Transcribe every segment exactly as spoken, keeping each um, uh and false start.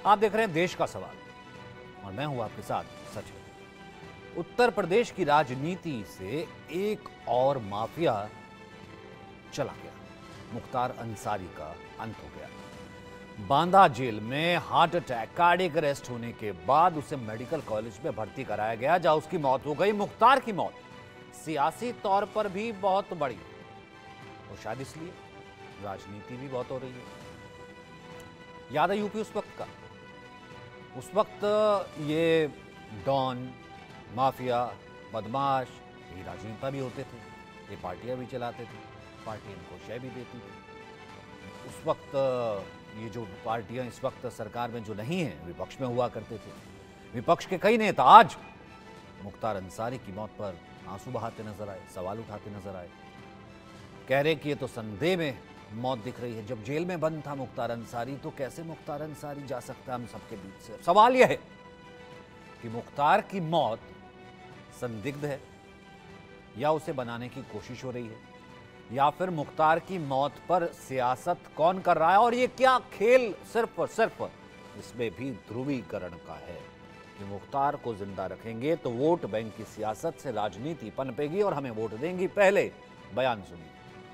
आप देख रहे हैं देश का सवाल और मैं हूं आपके साथ सचिन। उत्तर प्रदेश की राजनीति से एक और माफिया चला गया। मुख्तार अंसारी का अंत हो गया। बांदा जेल में हार्ट अटैक कार्डियक अरेस्ट होने के बाद उसे मेडिकल कॉलेज में भर्ती कराया गया, जहां उसकी मौत हो गई। मुख्तार की मौत सियासी तौर पर भी बहुत बड़ी और शायद इसलिए राजनीति भी बहुत हो रही है। याद है यूपी उस वक्त का, उस वक्त ये डॉन, माफिया, बदमाश, ये राजनेता भी होते थे, ये पार्टियां भी चलाते थे, पार्टी इनको शय भी देती थी। उस वक्त ये जो पार्टियां इस वक्त सरकार में जो नहीं है, विपक्ष में हुआ करते थे। विपक्ष के कई नेता आज मुख्तार अंसारी की मौत पर आंसू बहाते नजर आए, सवाल उठाते नजर आए, कह रहे कि ये तो संदेह में मौत दिख रही है। जब जेल में बंद था मुख्तार अंसारी, तो कैसे मुख्तार अंसारी जा सकता है हम सबके बीच से? सवाल यह है कि मुख्तार की मौत संदिग्ध है या उसे बनाने की कोशिश हो रही है, या फिर मुख्तार की मौत पर सियासत कौन कर रहा है? और ये क्या खेल सिर्फ और सिर्फ इसमें भी ध्रुवीकरण का है कि मुख्तार को जिंदा रखेंगे तो वोट बैंक की सियासत से राजनीति पनपेगी और हमें वोट देंगी। पहले बयान सुनिए।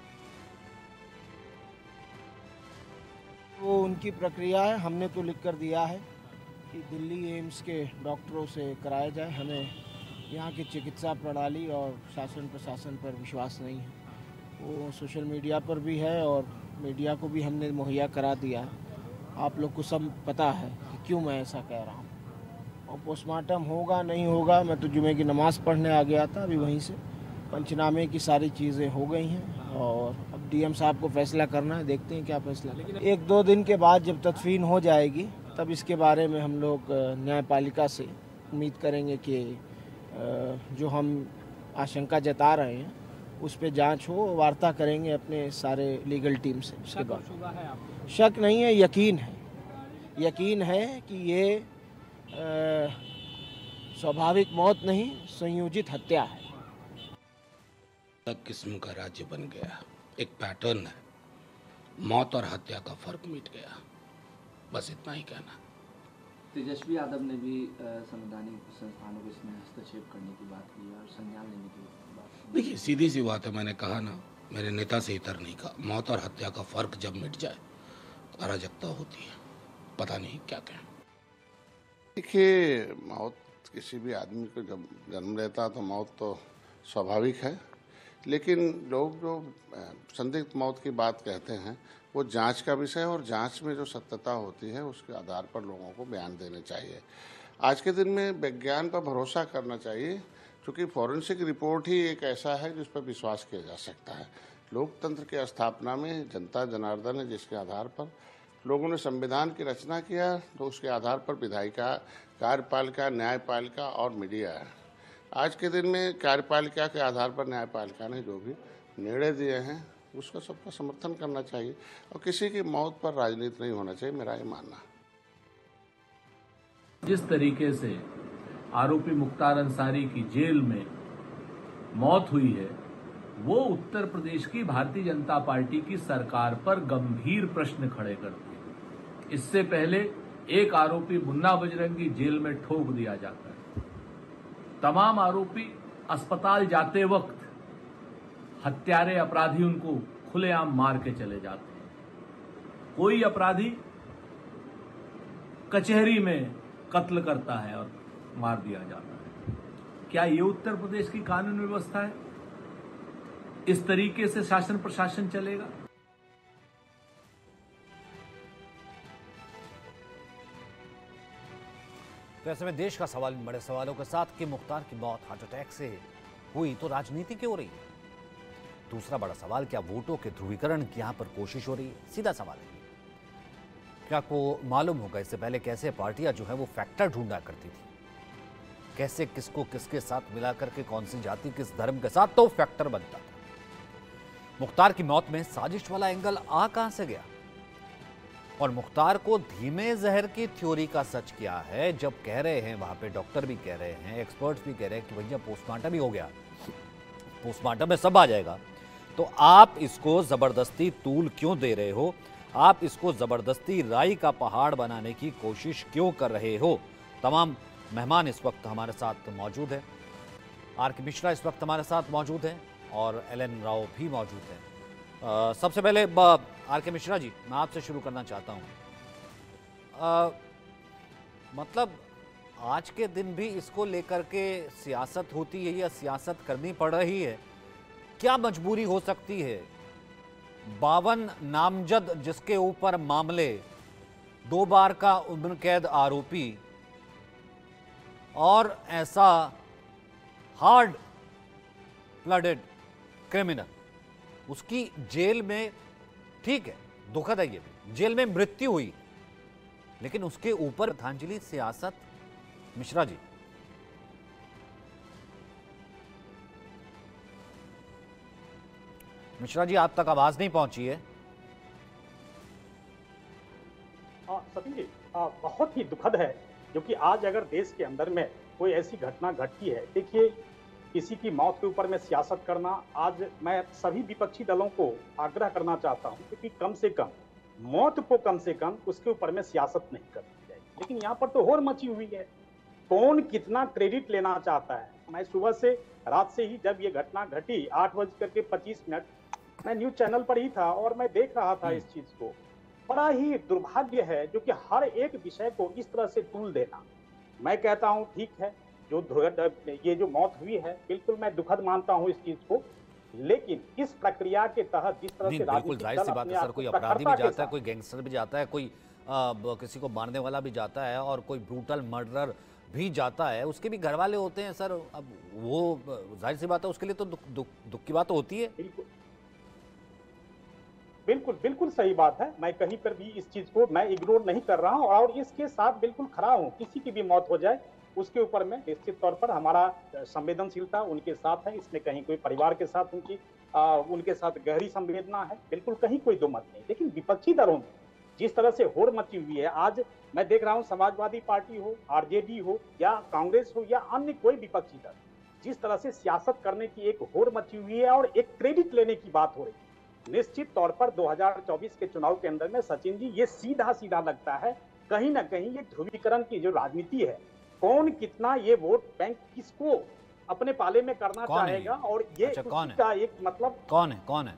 वो उनकी प्रक्रिया है, हमने तो लिख कर दिया है कि दिल्ली एम्स के डॉक्टरों से कराया जाए। हमें यहाँ की चिकित्सा प्रणाली और शासन प्रशासन पर विश्वास नहीं है। वो सोशल मीडिया पर भी है और मीडिया को भी हमने मुहैया करा दिया है। आप लोग को सब पता है कि क्यों मैं ऐसा कह रहा हूँ। और पोस्टमार्टम होगा नहीं होगा, मैं तो जुमे की नमाज़ पढ़ने आ गया था, अभी वहीं से पंचनामे की सारी चीज़ें हो गई हैं और अब डीएम साहब को फैसला करना है, देखते हैं क्या फैसला। लेकिन एक दो दिन के बाद जब तदफीन हो जाएगी तब इसके बारे में हम लोग न्यायपालिका से उम्मीद करेंगे कि जो हम आशंका जता रहे हैं उस पर जांच हो, वार्ता करेंगे अपने सारे लीगल टीम से। उसके बाद शक नहीं है, यकीन है, यकीन है कि ये स्वाभाविक मौत नहीं, संयोजित हत्या है। अलग किस्म का राज्य बन गया, एक पैटर्न है, मौत और हत्या का फर्क मिट गया, बस इतना ही कहना। तेजस्वी यादव ने भी संवैधानिक संस्थानों को इसमें हस्तक्षेप करने की बात की और संज्ञान लेने की बात की। देखिए, सीधी सी बात है, मैंने कहा ना, मेरे नेता से इतर नहीं कहा, मौत और हत्या का फर्क जब मिट जाए तो अराजकता होती है। पता नहीं क्या कहें। देखिए, मौत किसी भी आदमी को जब जन्म लेता है तो मौत तो स्वाभाविक है, लेकिन लोग जो संदिग्ध मौत की बात कहते हैं वो जांच का विषय है और जांच में जो सत्यता होती है उसके आधार पर लोगों को बयान देने चाहिए। आज के दिन में विज्ञान पर भरोसा करना चाहिए, क्योंकि फॉरेंसिक रिपोर्ट ही एक ऐसा है जिस पर विश्वास किया जा सकता है। लोकतंत्र की स्थापना में जनता जनार्दन है, जिसके आधार पर लोगों ने संविधान की रचना किया, तो उसके आधार पर विधायिका, कार्यपालिका, न्यायपालिका और मीडिया है। आज के दिन में कार्यपालिका के आधार पर न्यायपालिका ने जो भी निर्णय दिए हैं उसका सबका समर्थन करना चाहिए और किसी की मौत पर राजनीति नहीं होना चाहिए, मेरा ये मानना। जिस तरीके से आरोपी मुख्तार अंसारी की जेल में मौत हुई है, वो उत्तर प्रदेश की भारतीय जनता पार्टी की सरकार पर गंभीर प्रश्न खड़े करती है। इससे पहले एक आरोपी मुन्ना बजरंगी जेल में ठोक दिया जाता है। तमाम आरोपी अस्पताल जाते वक्त हत्यारे अपराधी उनको खुलेआम मार के चले जाते हैं। कोई अपराधी कचहरी में कत्ल करता है और मार दिया जाता है। क्या ये उत्तर प्रदेश की कानून व्यवस्था है? इस तरीके से शासन प्रशासन चलेगा? तो ऐसे में देश का सवाल इन बड़े सवालों के साथ कि मुख्तार की मौत हार्ट अटैक से हुई तो राजनीति क्यों हो रही है? दूसरा बड़ा सवाल, क्या वोटों के ध्रुवीकरण की यहां पर कोशिश हो रही है? सीधा सवाल है। क्या आपको मालूम होगा इससे पहले कैसे पार्टियां जो है वो फैक्टर ढूंढा करती थी, कैसे किसको किसके साथ मिलाकर के, कौन सी जाति किस धर्म के साथ, तो फैक्टर बनता था। मुख्तार की मौत में साजिश वाला एंगल आ कहां से गया? और मुख्तार को धीमे जहर की थ्योरी का सच क्या है? जब कह रहे हैं वहां पे, डॉक्टर भी कह रहे हैं, एक्सपर्ट्स भी कह रहे हैं कि भैया पोस्टमार्टम ही हो गया, पोस्टमार्टम में सब आ जाएगा, तो आप इसको जबरदस्ती तूल क्यों दे रहे हो? आप इसको जबरदस्ती राई का पहाड़ बनाने की कोशिश क्यों कर रहे हो? तमाम मेहमान इस वक्त हमारे साथ मौजूद हैं। आर के मिश्रा इस वक्त हमारे साथ मौजूद हैं और एल एन राव भी मौजूद हैं। आ, सबसे पहले आर के मिश्रा जी, मैं आपसे शुरू करना चाहता हूं। मतलब आज के दिन भी इसको लेकर के सियासत होती है या सियासत करनी पड़ रही है? क्या मजबूरी हो सकती है? बावन नामजद जिसके ऊपर मामले, दो बार का उम्र कैद आरोपी और ऐसा हार्ड ब्लडेड क्रिमिनल, उसकी जेल में, ठीक है दुखद है ये भी, जेल में मृत्यु हुई, लेकिन उसके ऊपर श्रद्धांजलि सियासत। मिश्रा जी, मिश्रा जी आप तक आवाज नहीं पहुंची है। सतीश जी, आ, बहुत ही दुखद है क्योंकि आज अगर देश के अंदर में कोई ऐसी घटना घटती है, देखिए किसी की मौत के ऊपर में सियासत करना, आज मैं सभी विपक्षी दलों को आग्रह करना चाहता हूं क्योंकि कम से कम मौत को कम से कम उसके ऊपर में सियासत नहीं करनी चाहिए। लेकिन यहाँ पर तो होड़ मची हुई है, कौन कितना क्रेडिट लेना चाहता है। मैं सुबह से रात से ही जब ये घटना घटी आठ बज करके पच्चीस मिनट मैं न्यूज चैनल पर ही था और मैं देख रहा था इस चीज को। बड़ा ही दुर्भाग्य है जो कि हर एक विषय को इस तरह से तूल देना। मैं कहता हूं ठीक है, जो ये जो मौत हुई है बिल्कुल मैं दुखद मानता हूं इस चीज को, लेकिन इस प्रक्रिया के तहत जिस तरह से बिल्कुल जाहिर सी बात है सर, कोई अपराधी भी जाता है, कोई गैंगस्टर भी जाता है, कोई आ, किसी को मारने वाला भी जाता है और कोई ब्रूटल मर्डरर भी जाता है, उसके भी घर वाले होते हैं सर। अब वो जाहिर सी बात है उसके लिए तो दुख दुख, दुख की बात होती है। बिल्कुल बिल्कुल बिल्कुल सही बात है। मैं कहीं पर भी इस चीज को मैं इग्नोर नहीं कर रहा हूं और इसके साथ बिल्कुल खड़ा हूं। किसी की भी मौत हो जाए उसके ऊपर में निश्चित तौर पर हमारा संवेदनशीलता उनके साथ है, इसमें कहीं कोई परिवार के साथ उनकी आ, उनके साथ गहरी संवेदना है, बिल्कुल कहीं कोई दो मत नहीं। लेकिन विपक्षी दलों में जिस तरह से होड़ मची हुई है, आज मैं देख रहा हूं समाजवादी पार्टी हो, आरजेडी हो या कांग्रेस हो या अन्य कोई विपक्षी दल, जिस तरह से सियासत करने की एक होड़ मची हुई है और एक क्रेडिट लेने की बात हो रही है। निश्चित तौर पर दो हज़ार चौबीस के चुनाव के अंदर में सचिन जी ये सीधा सीधा लगता है कहीं ना कहीं ये ध्रुवीकरण की जो राजनीति है, कौन कितना ये वोट बैंक किसको अपने पाले में करना चाहेगा और ये अच्छा, कौन का एक मतलब कौन है कौन है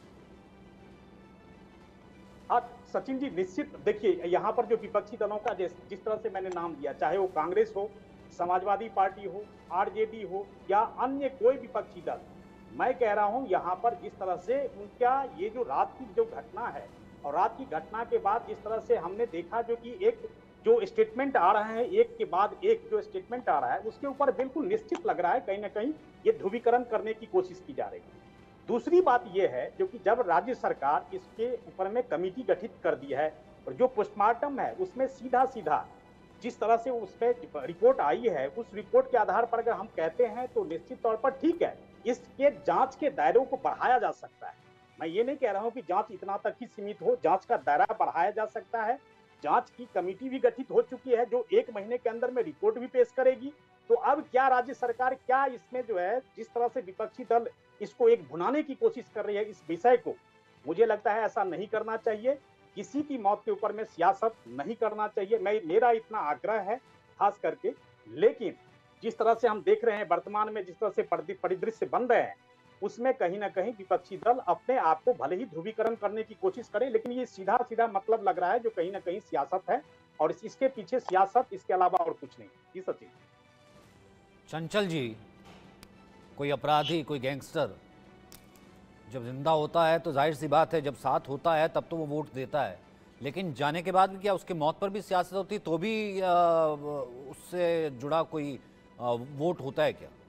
हाँ सचिन जी, निश्चित देखिए यहाँ पर जो विपक्षी दलों का जिस जिस तरह से मैंने नाम दिया, चाहे वो कांग्रेस हो, समाजवादी पार्टी हो, आरजेडी हो या अन्य कोई विपक्षी दल, मैं कह रहा हूं यहाँ पर जिस तरह से उनका ये जो रात की जो घटना है और रात की घटना के बाद जिस तरह से हमने देखा जो कि एक जो स्टेटमेंट आ रहा है, एक के बाद एक जो स्टेटमेंट आ रहा है, उसके ऊपर बिल्कुल निश्चित लग रहा है कहीं ना कहीं ये ध्रुवीकरण करने की कोशिश की जा रही है। दूसरी बात यह है जो कि जब राज्य सरकार इसके ऊपर में कमेटी गठित कर दी है और जो पोस्टमार्टम है उसमें सीधा सीधा जिस तरह से उस पर रिपोर्ट आई है, उस रिपोर्ट के आधार पर अगर हम कहते हैं तो निश्चित तौर पर ठीक है, इसके जांच के दायरों को बढ़ाया जा सकता है। मैं ये नहीं कह रहा हूं कि जांच इतना तक ही सीमित हो, जांच का दायरा बढ़ाया जा सकता है। जांच की कमेटी भी गठित हो चुकी है जो एक महीने के अंदर में रिपोर्ट भी पेश करेगी। तो अब क्या राज्य सरकार क्या इसमें जो है जिस तरह से विपक्षी दल इसको एक भुनाने की कोशिश कर रही है इस विषय को, मुझे लगता है ऐसा नहीं करना चाहिए। किसी की मौत के ऊपर में सियासत नहीं करना चाहिए, मैं मेरा इतना आग्रह है खास करके। लेकिन जिस तरह से हम देख रहे हैं वर्तमान में जिस तरह से परिदृश्य बन रहे हैं, उसमें कहीं ना कहीं विपक्षी दल अपने आप को भले ही ध्रुवीकरण करने की कोशिश करें, लेकिन ये सीधा सीधा मतलब लग रहा है जो कहीं ना कहीं सियासत है और इसके पीछे सियासत, इसके अलावा और कुछ नहीं। जी सचिन। चंचल जी, कोई अपराधी, कोई गैंगस्टर जब जिंदा होता है तो जाहिर सी बात है जब साथ होता है तब तो वो वोट देता है, लेकिन जाने के बाद भी क्या उसके मौत पर भी सियासत होती है तो भी आ, उससे जुड़ा कोई आ, वोट होता है क्या?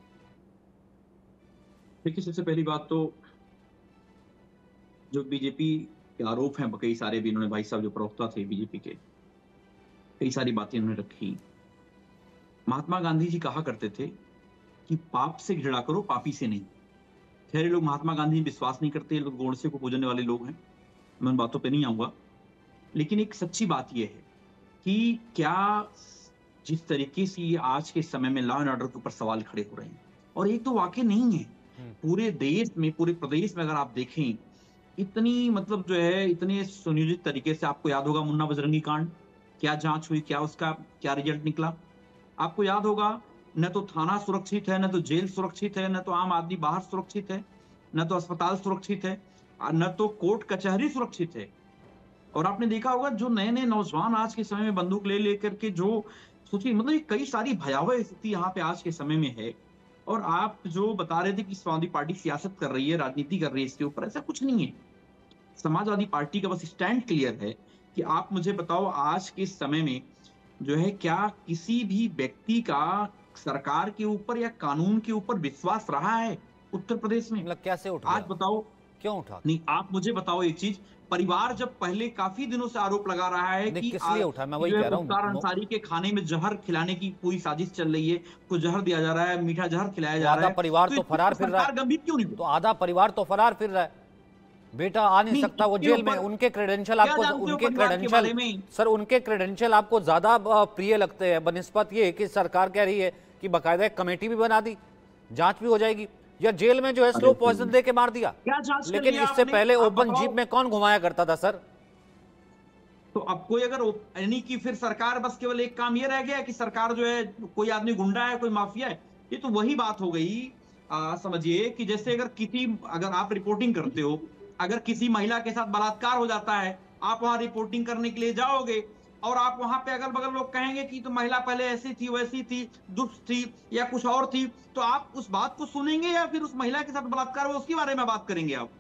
देखिए, सबसे पहली बात तो जो बीजेपी के आरोप हैं कई सारे भी, इन्होंने भाई साहब जो प्रवक्ता थे बीजेपी के, कई सारी बातें उन्होंने रखी। महात्मा गांधी जी कहा करते थे कि पाप से घृणा करो, पापी से नहीं। खैर लोग महात्मा गांधी में विश्वास नहीं करते, लोग गोडसे को पूजने वाले लोग हैं, मैं उन बातों पे नहीं आऊंगा। लेकिन एक सच्ची बात यह है कि क्या जिस तरीके से आज के समय में लॉ एंड ऑर्डर के ऊपर सवाल खड़े हो रहे हैं, और एक तो वाकई नहीं है, पूरे देश में, पूरे प्रदेश में अगर आप देखें इतनी मतलब जो है इतने सुनियोजित तरीके से, आपको याद होगा मुन्ना बजरंगी कांड, क्या जांच हुई, क्या उसका क्या रिजल्ट निकला। आपको याद होगा न तो थाना सुरक्षित है, न तो जेल सुरक्षित है, न तो आम आदमी बाहर सुरक्षित है, न तो अस्पताल सुरक्षित है, न तो कोर्ट कचहरी सुरक्षित है। और आपने देखा होगा जो नए नए नौजवान आज के समय में बंदूक ले लेकर के जो सोचिए, मतलब ये कई सारी भयावह स्थिति यहाँ पे आज के समय में है। और आप जो बता रहे थे कि समाजवादी पार्टी सियासत कर रही है, राजनीति कर रही है इसके ऊपर, ऐसा कुछ नहीं है। समाजवादी पार्टी का बस स्टैंड क्लियर है कि आप मुझे बताओ आज के समय में जो है क्या किसी भी व्यक्ति का सरकार के ऊपर या कानून के ऊपर विश्वास रहा है उत्तर प्रदेश में? मतलब कैसे उठा? आज बताओ क्यों उठा? नहीं, आप मुझे बताओ एक चीज, परिवार जब पहले काफी दिनों से आरोप लगा रहा है कि किस लिए उठा, मैं वही कह रहा हूं, मुख्तार अंसारी के खाने में जहर खिलाने की पूरी साजिश चल रही है, कुछ जहर दिया जा रहा है, मीठा जहर खिलाया जा रहा है, परिवार तो फरार फिर रहा है, गंभीर क्यों नहीं? तो आधा परिवार तो फरार फिर रहा है, बेटा आ नहीं सकता, वो जेल में, उनके क्रेडेंशियल आपको, उनके क्रेडेंशियल सर उनके क्रेडेंशियल आपको ज्यादा प्रिय लगते हैं बनिस्बत ये कि सरकार कह रही है कि बाकायदा एक कमेटी भी बना दी, जांच भी हो जाएगी, या जेल में जो है स्लो पॉइजन दे के मार दिया। लेकिन इससे पहले ओपन जीप में कौन घुमाया करता था सर? तो अब कोई अगर यानी कि फिर सरकार बस केवल एक काम ये रह गया कि सरकार जो है कोई आदमी गुंडा है, कोई माफिया है, ये तो वही बात हो गई। समझिए कि जैसे अगर किसी, अगर आप रिपोर्टिंग करते हो, अगर किसी महिला के साथ बलात्कार हो जाता है, आप वहां रिपोर्टिंग करने के लिए जाओगे और आप वहां पे अगल बगल लोग कहेंगे कि तो महिला पहले ऐसी थी, वैसी थी, दुष्ट थी या कुछ और थी, तो आप उस बात को सुनेंगे या फिर उस महिला के साथ बलात्कार हुआ उसके बारे में बात करेंगे? आप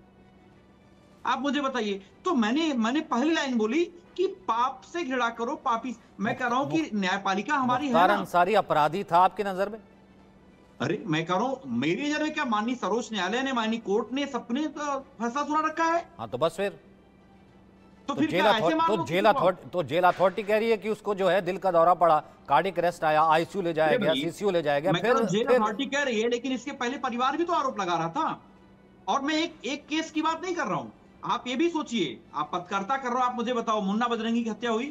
आप मुझे बताइए। तो मैंने मैंने पहली लाइन बोली कि पाप से घृणा करो पापी। मैं कह रहा हूं कि न्यायपालिका हमारी है ना। अंसारी अपराधी था आपकी नजर में? अरे मैं कह रहा हूं मेरी नजर में क्या, माननीय सर्वोच्च न्यायालय ने, माननीय कोर्ट ने, सबने तो फैसला सुना रखा है। हाँ तो बस फिर तो, तो फिर जेल अथॉरिटी तो जेल अथॉरिटी तो जेल अथॉरिटी कह रही है कि उसको जो है दिल का दौरा पड़ा, कार्डियक अरेस्ट आया, आईसीयू ले जाया गया, सीसीयू ले जाया गया। फिर जेल अथॉरिटी कह रही है, लेकिन इसके पहले परिवार भी तो आरोप लगा रहा था। और मैं एक एक केस की बात नहीं कर रहा हूं, आप ये भी सोचिए, आप पत्रकारिता कर रहे हो, आप मुझे बताओ मुन्ना बजरंगी की हत्या हुई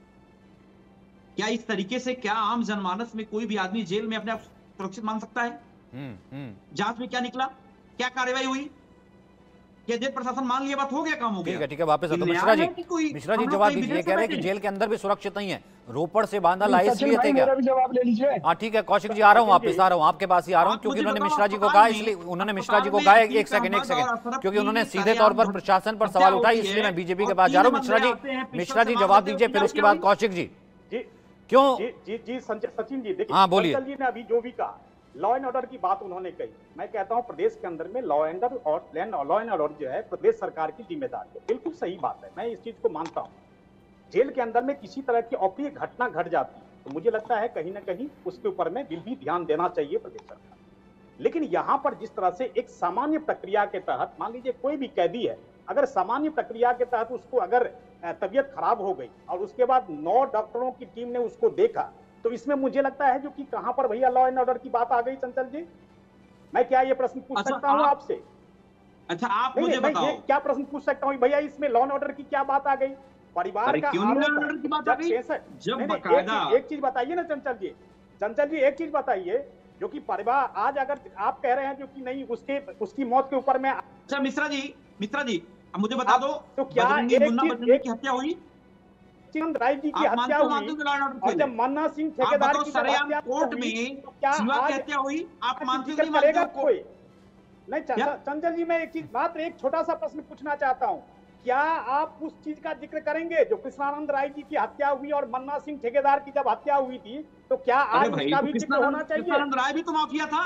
क्या? इस तरीके से क्या आम जनमानस में कोई भी आदमी जेल में अपने आप सुरक्षित मान सकता है? जांच में क्या निकला, क्या कार्रवाई हुई, क्या जेल प्रशासन मान लिया बात हो गया, काम हो गया? ठीक है ठीक है, वापस आता मिश्रा जी। मिश्रा जी जवाब दीजिए, कह रहे हैं कि जेल के अंदर भी सुरक्षित नहीं है, रोपड़ से बांधा ला इसलिए थे क्या? जवाब ले लीजिए। हाँ ठीक है कौशिक जी, आ रहा हूँ वापस, आ रहा हूँ आपके पास ही आ रहा हूँ, क्योंकि उन्होंने मिश्रा जी को कहा, इसलिए उन्होंने मिश्रा जी को कहा एक सेकंड एक सेकंड क्योंकि उन्होंने सीधे तौर पर प्रशासन पर सवाल उठाए, इसलिए मैं बीजेपी के पास जा रहा हूँ। मिश्रा जी मिश्रा जी जवाब दीजिए, फिर उसके बाद कौशिक जी। क्यों जी जी सचिन जी, देखिए हाँ बोलिए। जी ने अभी जो भी कहा, लॉ एंड ऑर्डर की बात उन्होंने कही, मैं कहता हूं प्रदेश के अंदर में लॉ एंड और लॉ एंड ऑर्डर जो है प्रदेश सरकार की जिम्मेदारी है, बिल्कुल सही बात है, मैं इस चीज को मानता हूं। जेल के अंदर में किसी तरह की अप्रिय घटना घट जाती है तो मुझे लगता है कहीं ना कहीं उसके ऊपर में बिल भी ध्यान देना चाहिए प्रदेश सरकार। लेकिन यहां पर जिस तरह से एक सामान्य प्रक्रिया के तहत, मान लीजिए कोई भी कैदी है, अगर सामान्य प्रक्रिया के तहत उसको अगर तबीयत खराब हो गई और उसके बाद नौ डॉक्टरों की टीम ने उसको देखा, तो इसमें मुझे लगता है जो कि कहां पर भैया लॉ एंड ऑर्डर की बात आ गई? चंचल जी, मैं क्या ये प्रश्न पूछ अच्छा, सकता हूं आपसे? अच्छा आप मुझे बताओ, ये क्या प्रश्न पूछ सकता हूं भैया, इसमें लॉ एंड ऑर्डर की क्या बात आ गई? परिवार का आरोप, जब बकायदा एक चीज बताइए ना चंचल जी, चंचल जी एक चीज बताइए, जो कि परिवार आज अगर आप कह रहे हैं जो कि नहीं उसके उसकी मौत के ऊपर में। अच्छा मिश्रा जी, मिश्रा जी अब मुझे बता दो, तो क्या मुन्ना बजरंगी की हत्या हुई? राय जी की हत्या हुई और जब मन्ना सिंह ठेकेदार की हत्या कोर्ट में क्या आज हत्या हुई, आप मानते हो? करेगा कोई नहीं? चंचल जी मैं एक चीज, मात्र एक छोटा सा प्रश्न पूछना चाहता हूँ, क्या आप उस चीज का जिक्र करेंगे जो कृष्णानंद राय जी की हत्या हुई और मन्ना सिंह ठेकेदार की जब हत्या हुई थी, तो क्या आज उसका भी जिक्र होना चाहिए? कृष्णानंद राय भी तो माफिया था।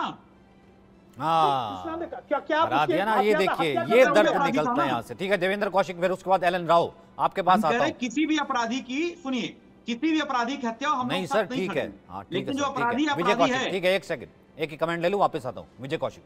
हाँ क्या क्या ना, ये देखिए ये दर्द निकलता है यहाँ से। ठीक है देवेंद्र कौशिक, फिर उसके बाद एलन राव आपके पास आता हूँ। किसी भी अपराधी की, सुनिए, किसी भी अपराधी की हत्या हम नहीं सर ठीक है, हाँ ठीक है, जो अपराधी विजय कौशिक, ठीक है एक सेकंड, एक ही कमेंट ले लूँ, वापस आता हूँ। विजय कौशिक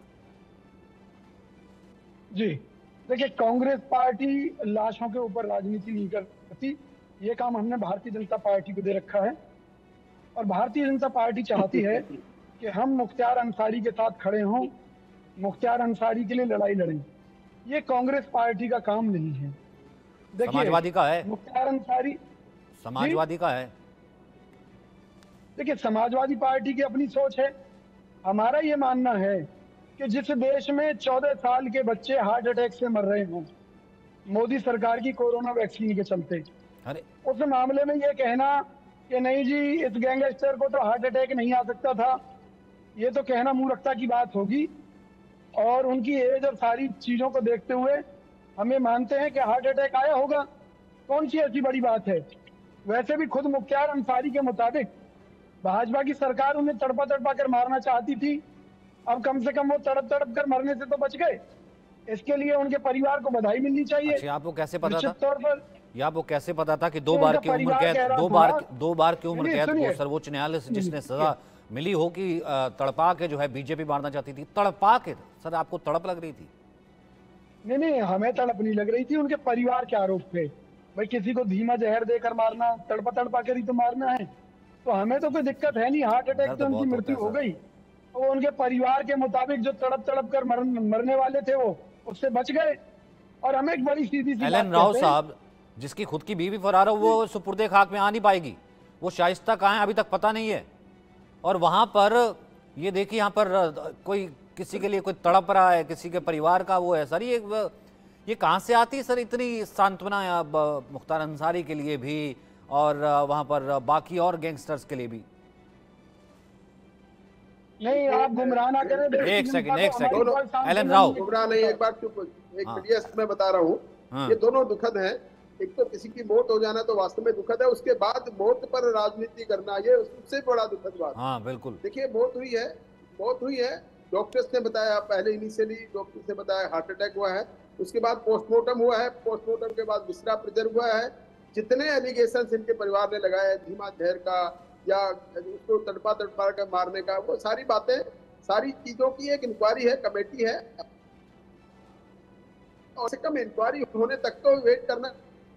जी, देखिए कांग्रेस पार्टी लाशों के ऊपर राजनीति नहीं करती, ये काम हमने भारतीय जनता पार्टी को दे रखा है और भारतीय जनता पार्टी चाहती है कि हम मुख्तार अंसारी के साथ खड़े हों, मुख्तार अंसारी के लिए लड़ाई लड़ें। ये कांग्रेस पार्टी का काम नहीं है। देखिए समाजवादी का है, मुख्तार अंसारी समाजवादी का है। देखिए समाजवादी पार्टी की अपनी सोच है, हमारा ये मानना है कि जिस देश में चौदह साल के बच्चे हार्ट अटैक से मर रहे हों, मोदी सरकार की कोरोना वैक्सीन के चलते। अरे उस मामले में ये कहना कि नहीं जी इस गैंगस्टर को तो हार्ट अटैक नहीं आ सकता था, ये तो कहना मूर्खता की बात होगी। और उनकी एज और सारी चीजों को देखते हुए हमें मानते हैं कि हार्ट अटैक आया होगा, कौन सी ऐसी बड़ी बात है। वैसे भी खुद मुख्तार अंसारी के मुताबिक भाजपा की सरकार उन्हें तड़पा तड़पा कर मारना चाहती थी, अब कम से कम वो तड़प तड़प कर मरने से तो बच गए। इसके लिए उनके परिवार को बधाई मिलनी चाहिए। अच्छा, आपको कैसे पता निश्चित था? तौर पर या आपको कैसे पता था कि दो ये बार उनका की उम्र परिवार कैद कह रहा दो था। बार दो बार की उम्र सुनिए, कैद को सुनिए। सर्वोच्च न्यायालय से जिसने सजा मिली हो कि अ, तड़पा के जो है बीजेपी मारना चाहती थी, तड़पा के सर आपको तड़प लग रही थी? नहीं नहीं, हमें तड़प नहीं लग रही थी, उनके परिवार के आरोप थे। भाई किसी को धीमा जहर देकर मारना, तड़पा तड़पा कर ही तो मारना है, तो हमें तो कोई दिक्कत है नहीं। हार्ट अटैक दर्द से उनकी बहुत मृत्यु होता है हो सर। गई, तो वो उनके परिवार के मुताबिक जो तड़प तड़प कर मर, मरने वाले थे वो उससे बच गए। और हमें एक बड़ी सीधी सी एल बात एन राव कहते हैं, साहब, जिसकी खुद की बीवी फरार हो, वो सुपुर्दे खाक में आ नहीं पाएगी। वो शाइस्ता कहाँ है अभी तक पता नहीं है। और वहां पर ये देखिए, यहाँ पर अ, कोई किसी के लिए कोई तड़प रहा है, किसी के परिवार का वो है सर। ये ये कहाँ से आती है सर इतनी सांत्वना अब मुख्तार अंसारी के लिए भी और अ, वहां पर अ, बाकी और गैंगस्टर्स के लिए भी? नहीं आप गुमराह ना करें। देश की एक जनता सेकंड, को एक हमारी सेकंड। कोई सांत्वना एल एन राव। नहीं है। गुमराह नहीं, एक बार चुप, एक हाँ। मिनट मैं बता रहा हूँ। हाँ। ये दोनों दुखद हैं। एक तो किसी की मौत हो जाना तो वास्तव में दुखद है, उसके बाद मौत पर राजनीति करना ये उससे बड़ा दुखद बात। हाँ बिल्कुल। देखिए मौत हुई है, मौत हुई है, डॉक्टर्स ने बताया, पहले इनिशियली डॉक्टर्स ने बताया हार्ट अटैक हुआ है, उसके बाद पोस्टमार्टम हुआ है, पोस्टमार्टम के बाद विसरा प्रिजर्व हुआ है। जितने एलिगेशन इनके परिवार ने लगाए, धीमा जहर का या उसको तड़पा तड़पा कर मारने का, वो सारी बातें, सारी चीजों की एक इंक्वायरी है, कमेटी है, और से कम इंक्वायरी होने तक तो वेट करना।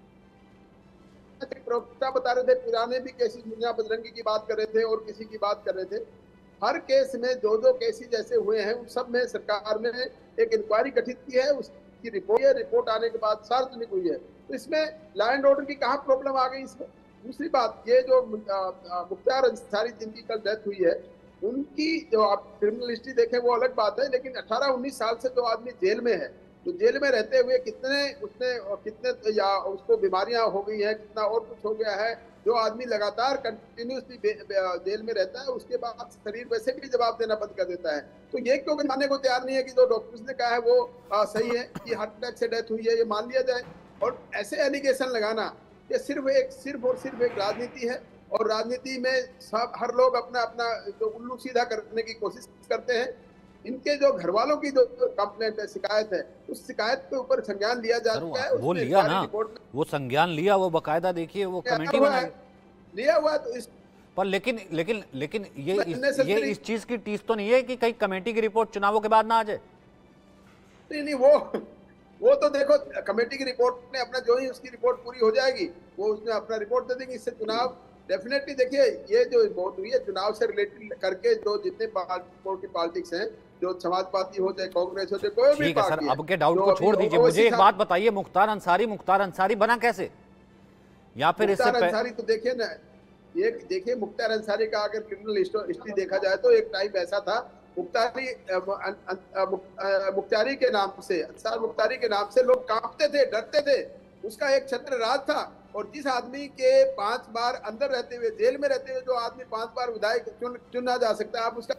प्रवक्ता बता रहे थे पुराने भी केसेस, मुन्ना बजरंगी की बात कर रहे थे और किसी की बात कर रहे थे। हर केस में जो जो केसेस जैसे हुए हैं उन सब में सरकार ने एक इंक्वायरी गठित की है, उसकी रिपोर्ट है, रिपोर्ट आने के बाद सार्वजनिक हुई है। तो इसमें लॉ एंड ऑर्डर की कहाँ प्रॉब्लम आ गई इसमें? दूसरी बात, ये जो मुख्तार अंसारी जिनकी कल डेथ हुई है, उनकी जो आप क्रिमिनल हिस्ट्री देखें वो अलग बात है, लेकिन अठारह उन्नीस साल से जो आदमी जेल में है, तो जेल में रहते हुए कितने उसने कितने या उसको बीमारियां हो गई हैं, कितना और कुछ हो गया है। जो आदमी लगातार कंटिन्यूसली जेल में रहता है, उसके बाद शरीर वैसे भी जवाब देना बंद कर देता है। तो ये क्यों मानने को तैयार नहीं है कि जो डॉक्टर्स ने कहा है वो आ, सही है कि हार्ट अटैक से डेथ हुई है, ये मान लिया जाए। और ऐसे एलिगेशन लगाना ये सिर्फ एक सिर्फ और सिर्फ एक राजनीति है, और राजनीति में सब हर लोग अपना अपना जो उल्लू सीधा करने की कोशिश करते हैं। इनके जो घर वालों की जो कंप्लेंट है, शिकायत है, उस शिकायत के ऊपर संज्ञान लिया जा चुका है। वो लिया ना, वो संज्ञान लिया, वो बकायदा देखिए वो कमेटी बनाई, लिया हुआ। तो इस पर लेकिन लेकिन लेकिन ये इस, ये इस चीज की टीस तो नहीं है कि कहीं कमेटी की रिपोर्ट चुनावों के बाद ना आ जाए। नहीं नहीं, वो वो तो देखो कमेटी की रिपोर्ट ने अपना, जो ही उसकी रिपोर्ट पूरी हो जाएगी वो उसने अपना रिपोर्ट दे देंगे। इससे चुनाव डेफिनेटली, देखिए ये जो बहुत हुई है चुनाव से रिलेटेड करके, जो जितने की पॉलिटिक्स हैं, जो समाजवादी हो चाहे कांग्रेस हो चाहे कोई भी ठीक है सर, पार्टी है, अब के डाउट जो को अभी छोड़ दीजिए, ओवैसी मुझे एक साहब- बात बताइए, मुख्तार अंसारी मुख्तार अंसारी बना कैसे? या फिर इससे मुख्तार पह- अंसारी तो देखिए ना, ये देखिए मुख्तार अंसारी का अगर क्रिमिनल हिस्ट्री देखा जाए तो एक टाइम ऐसा था, मुख्तारी अ, अ, अ, अ, मुख्तारी के नाम से, अंसार मुख्तारी के नाम से लोग कांपते थे, डरते थे। उसका एक छत्र राज था। और जिस आदमी के पांच बार अंदर रहते हुए, जेल में रहते हुए जो आदमी पांच बार विधायक चुन चुना जा सकता है, आप उसका,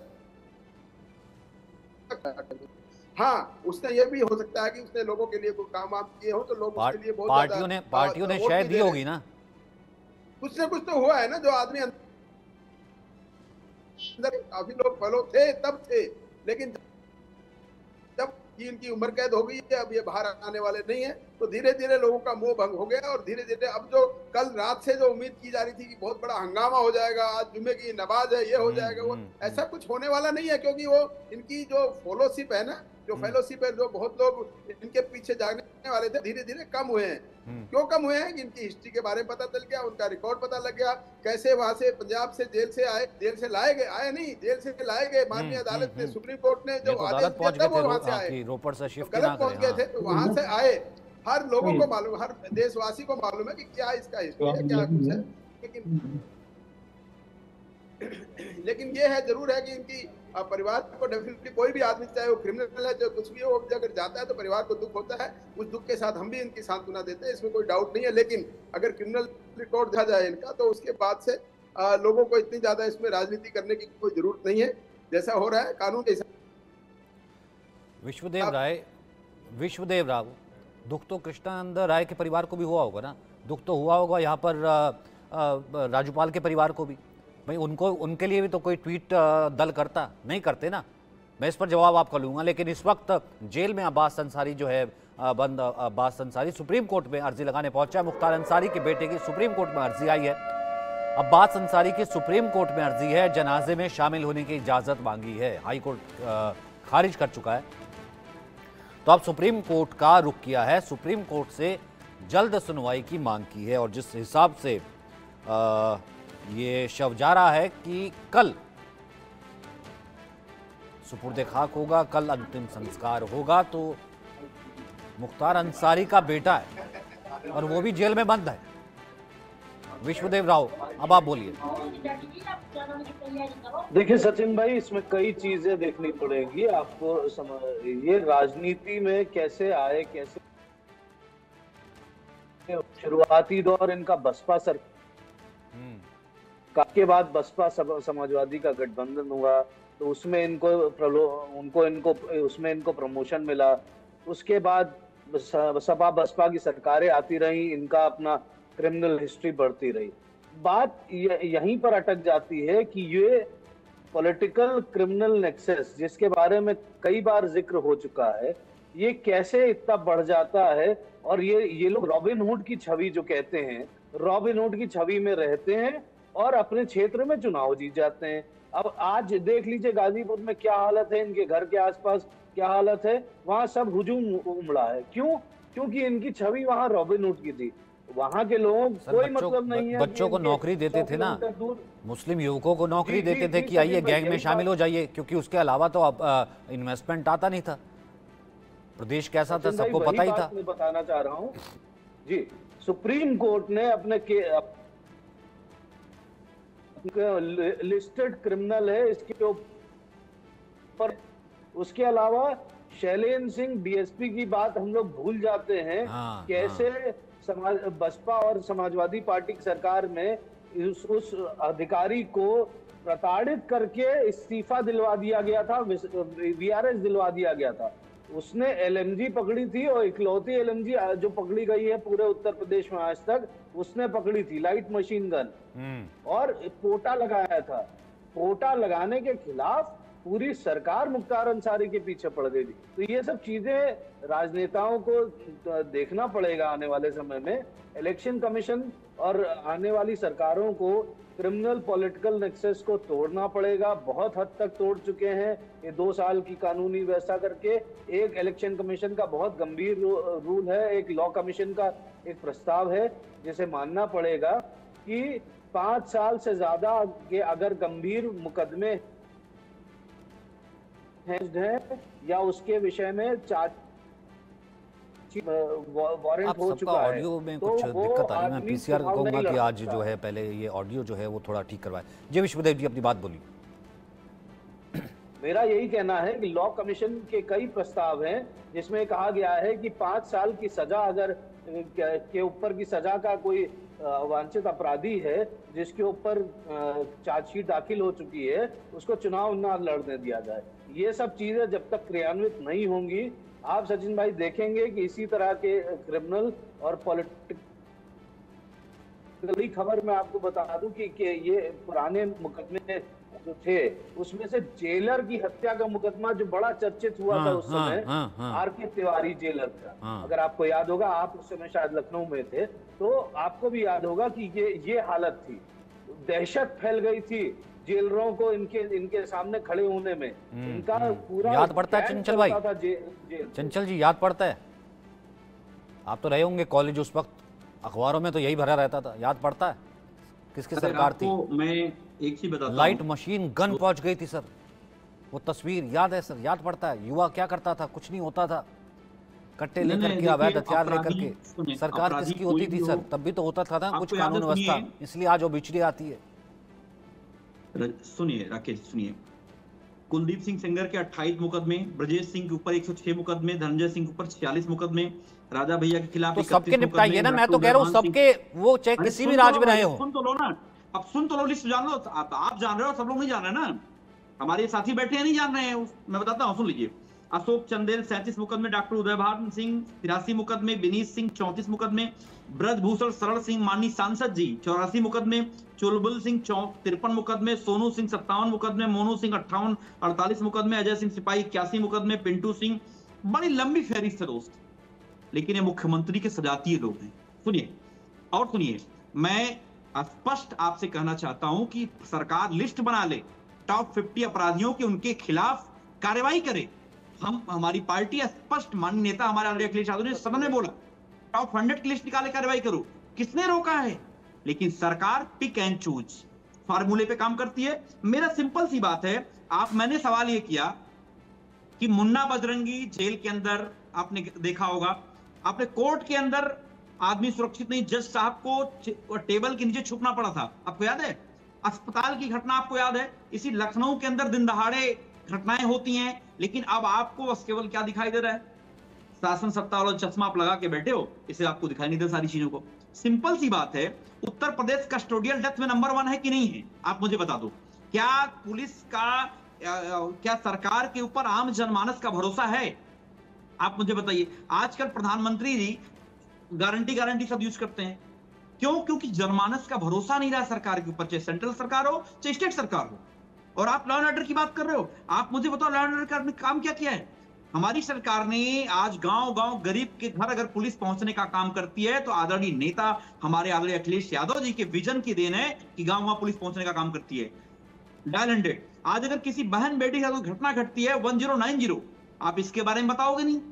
हाँ उसने ये भी हो सकता है कि उसने लोगों के लिए कोई काम वाम किए हो, तो लोग पार, उसके लिए बहुत पार्टियों ने पार्टियों ने शायद दी होगी ना, कुछ ना कुछ तो हुआ है ना। जो आदमी अंदर, काफी लोग फॉलो थे तब थे, लेकिन जब इनकी उम्र कैद हो गई है, अब ये बाहर आने वाले नहीं है, तो धीरे धीरे लोगों का मोह भंग हो गया। और धीरे धीरे अब जो कल रात से जो उम्मीद की जा रही थी कि बहुत बड़ा हंगामा हो जाएगा, आज जुम्मे की नमाज है, ये हो जाएगा, वो ऐसा कुछ होने वाला नहीं है। क्योंकि वो इनकी जो फॉलोशिप है ना, जो फेलोशिप है, जो बहुत लोग इनके पीछे जागने वाले थे, धीरे धीरे कम हुए हैं। क्यों कम हुए हैं? इनकी हिस्ट्री के बारे में पता चल गया, उनका रिकॉर्ड पता लग गया, कैसे वहां से पंजाब से जेल से आए, जेल से लाए गए, आए नहीं, जेल से लाए गए, माननीय अदालत ने, सुप्रीम कोर्ट ने जो आदेश दिया था वो वहां से आए, रोपड़ से शिफ्ट गलत पहुंच गए थे, तो वहां से आए। हर लोगों को मालूम, हर देशवासी को मालूम है कि क्या इसका हिस्ट्री है, क्या कुछ है। लेकिन लेकिन ये है, जरूर है कि इनकी अब परिवार को डेफिनेटली कोई भी आदमी, चाहे वो क्रिमिनल है, चाहे कुछ भी हो, अगर जाता है तो परिवार को दुख होता है। उस दुख के साथ हम भी इनकी सांत्वना देते हैं, इसमें कोई डाउट नहीं है। लेकिन अगर क्रिमिनल रिकॉर्ड देखा जाए इनका, तो उसके बाद से आ, लोगों को इतनी ज्यादा इसमें राजनीति करने की कोई जरूरत नहीं है। जैसा हो रहा है कानून के हिसाब। विश्वदेव राय, विश्वदेव राव, दुख तो कृष्णानंद राय के परिवार को भी हुआ होगा ना, दुख तो हुआ होगा यहाँ पर राजूपाल के परिवार को भी। भाई उनको, उनके लिए भी तो कोई ट्वीट दल करता, नहीं करते ना। मैं इस पर जवाब आपका लूंगा। लेकिन इस वक्त जेल में अब्बास अंसारी जो है बंद, अब्बास अंसारी सुप्रीम कोर्ट में अर्जी लगाने पहुंचा है। मुख्तार अंसारी के बेटे की सुप्रीम कोर्ट में अर्जी आई है। अब्बास अंसारी की सुप्रीम कोर्ट में अर्जी है, जनाजे में शामिल होने की इजाजत मांगी है। हाई कोर्ट खारिज कर चुका है, तो अब सुप्रीम कोर्ट का रुख किया है, सुप्रीम कोर्ट से जल्द सुनवाई की मांग की है। और जिस हिसाब से आ, ये शव जा रहा है कि कल सुपुर्दे खाक होगा, कल अंतिम संस्कार होगा, तो मुख्तार अंसारी का बेटा है और वो भी जेल में बंद है। विश्वदेव राव, अब आप बोलिए। देखिए सचिन भाई, इसमें कई चीजें देखनी पड़ेगी आपको। समझ, ये राजनीति में कैसे आए, कैसे शुरुआती दौर इनका बसपा सरकार के बाद बसपा समाजवादी का गठबंधन हुआ, तो उसमें इनको उनको इनको उसमें इनको प्रमोशन मिला। उसके बाद सपा बसपा की सरकारें आती रही, इनका अपना क्रिमिनल हिस्ट्री बढ़ती रही। बात यहीं पर अटक जाती है कि ये पॉलिटिकल क्रिमिनल नेक्सस, जिसके बारे में कई बार जिक्र हो चुका है, ये कैसे इतना बढ़ जाता है। और ये ये लोग रॉबिन हुड की छवि जो कहते हैं, रॉबिन हुड की छवि में रहते हैं और अपने क्षेत्र में चुनाव जीत जाते हैं। अब आज देख लीजिए गाजीपुर में क्या हालत है, इनके घर के आसपास क्या हालत है, वहां सब हुजूम उमड़ा है। क्यों? क्योंकि इनकी छवि वहां रॉबिन हुड की थी। वहां के लोगों को कोई मतलब नहीं है। बच्चों को नौकरी देते थे ना, मुस्लिम युवकों को नौकरी देते थे कि आइए गैंग में शामिल हो जाइए, क्योंकि उसके अलावा तो अब इन्वेस्टमेंट आता नहीं था। प्रदेश कैसा था सबको पता ही था। मैं बताना चाह रहा हूँ जी, सुप्रीम कोर्ट ने अपने के लिस्टेड क्रिमिनल है इसके ऊपर। उसके अलावा शैलेंद्र सिंह डीएसपी की बात हम लोग भूल जाते हैं। हाँ, कैसे हाँ। समाज बसपा और समाजवादी पार्टी की सरकार में उस, उस अधिकारी को प्रताड़ित करके इस्तीफा दिलवा दिया गया था, वीआरएस दिलवा दिया गया था। उसने एलएमजी पकड़ी थी और इकलौती एलएमजी जो पकड़ी गई है पूरे उत्तर प्रदेश में आज तक, उसने पकड़ी थी, लाइट मशीन गन, और पोटा लगाया था। पोटा लगाने के खिलाफ पूरी सरकार मुख्तार अंसारी के पीछे पड़ गई थी। तो ये सब चीजें राजनेताओं को देखना पड़ेगा आने वाले समय में। इलेक्शन कमीशन और आने वाली सरकारों को क्रिमिनल पॉलिटिकल नेक्सस को तोड़ना पड़ेगा। बहुत हद तक तोड़ चुके हैं ये दो साल की कानूनी व्यवस्था करके। एक इलेक्शन कमीशन का बहुत गंभीर रूल है, एक लॉ कमीशन का एक प्रस्ताव है, जिसे मानना पड़ेगा कि पांच साल से ज्यादा के अगर गंभीर मुकदमे है या उसके विषय में चार्ज वारंट हो चुका है। ऑडियो में तो कुछ दिक्कत आ रही है। मैं पीसीआर कहूंगा कि आज जो है पहले ये ऑडियो जो है वो थोड़ा ठीक करवाए। जी विश्वदेव जी, अपनी बात बोलिए। मेरा यही कहना है कि लॉ कमीशन के कई प्रस्ताव हैं जिसमें कहा गया है कि पांच साल की सजा अगर के ऊपर की सजा का कोई वांछित अपराधी है जिसके ऊपर चार्जशीट दाखिल हो चुकी है, उसको चुनाव न लड़ने दिया जाए। ये सब चीजें जब तक क्रियान्वित नहीं होंगी, आप सचिन भाई देखेंगे कि इसी तरह के क्रिमिनल और पॉलिटिकल खबर मैं आपको बता दूं कि, कि ये पुराने मुकदमे जो थे उसमें से जेलर की हत्या का मुकदमा जो बड़ा चर्चित हुआ हाँ, था उस समय, हाँ, हाँ, आर के तिवारी जेलर का, हाँ, अगर आपको याद होगा, आप उस समय शायद लखनऊ में थे, तो आपको भी याद होगा कि ये ये हालत थी। दहशत फैल गई थी जेलरों को इनके इनके सामने खड़े होने में। इनका पूरा याद पड़ता है चंचल भाई, चंचल जी याद पड़ता है? आप तो रहे होंगे कॉलेज उस वक्त, अखबारों में तो यही भरा रहता था। याद पड़ता है किसकी सरकार थी? मैं एक ही बताता हूं, लाइट मशीन गन पहुंच गई थी सर, वो तस्वीर याद है सर? याद पड़ता है? युवा क्या करता था? कुछ नहीं होता था, कट्टे लेकर के, अवैध हथियार लेकर के। सरकार किसकी होती थी सर? तब भी तो होता था ना कुछ कानून व्यवस्था, इसलिए आज वो बिचड़ी आती है। सुनिए राकेश, सुनिए, कुलदीप सिंह सेंगर के अट्ठाईस मुकदमे, ब्रजेश सिंह के ऊपर एक सौ छह मुकदमे, धनंजय सिंह के ऊपर छियालीस मुकदमे, राजा भैया के खिलाफ तो सबके निपटाइए ना, मैं तो कह रहा हूँ सबके, वो चाहे किसी भी राज्य में रहे हो। सुन तो लो ना, अब सुन तो लो, लिस्ट जान लो। आप, आप जान रहे हो, सब लोग नहीं जान रहे ना, हमारे साथी बैठे हैं नहीं जान रहे हैं, मैं बताता हूँ, सुन लीजिए। अशोक चंदेल सैंतीस मुकदमे, डॉक्टर उदयभान सिंह तिरासी मुकदमे, विनीत सिंह चौंतीस मुकदमे, ब्रजभूषण शरण सिंह माननीय सांसद जी चौरासी मुकदमे, चुलबुल सिंह तिरपन मुकदमे, सोनू सिंह सत्तावन मुकदमे, मोनू सिंह अट्ठावन अड़तालीस मुकदमे, अजय सिंह सिपाही इक्यासी मुकदमे, पिंटू सिंह, बड़ी लंबी फहरिस्त है दोस्त। लेकिन ये मुख्यमंत्री के सजातीय लोग हैं। सुनिए और सुनिए, मैं स्पष्ट आपसे कहना चाहता हूं कि सरकार लिस्ट बना ले टॉप पचास अपराधियों के, उनके खिलाफ कार्रवाई करे। हम हमारी पार्टी स्पष्ट, माननीय नेता हमारे आदरणीय अखिलेश यादव ने सदन में बोला टॉप सौ की लिस्ट निकाले, कार्रवाई करो। किसने रोका है? लेकिन सरकार पिक एंड चूज फार्मूले पे काम करती है। मेरा सिंपल सी बात है, आप, मैंने सवाल ये किया कि मुन्ना बजरंगी जेल के अंदर आपने देखा होगा, आपने कोर्ट के अंदर आदमी सुरक्षित नहीं, जज साहब को टेबल के नीचे छुपना पड़ा था, आपको याद है? अस्पताल की घटना आपको याद है? इसी लखनऊ के अंदर दिन दहाड़े घटनाएं होती हैं, लेकिन अब आपको बस केवल क्या दिखाई दे रहा है? शासन सत्ता वाला चश्मा आप लगा के बैठे हो, इसे आपको दिखाई नहीं दे सारी चीजों को। सिंपल सी बात है, उत्तर प्रदेश कस्टोडियल डेथ में नंबर वन है कि नहीं है? आप मुझे बता दो। क्या पुलिस का, क्या सरकार के ऊपर आम जनमानस का भरोसा है? आप मुझे बताइए। आजकल प्रधानमंत्री जी गारंटी गारंटी शब्द यूज करते हैं, क्यों? क्योंकि जनमानस का भरोसा नहीं रहा सरकार के ऊपर, चाहे सेंट्रल सरकार हो चाहे स्टेट सरकार हो। और आप लॉ एंड ऑर्डर की बात कर रहे हो, आप मुझे बताओ लॉ एंड ऑर्डर ने काम क्या किया है? हमारी सरकार ने आज गांव गांव गरीब के घर अगर पुलिस पहुंचने का काम करती है, तो आदरणीय नेता हमारे आदरणीय अखिलेश यादव जी के विजन की देन है कि गांव गांव पुलिस पहुंचने का काम करती है। डायल हंड्रेड, आज अगर किसी बहन बेटी के साथ कोई घटना घटती है वन जीरो नाइन जीरो, आप इसके बारे में बताओगे नहीं?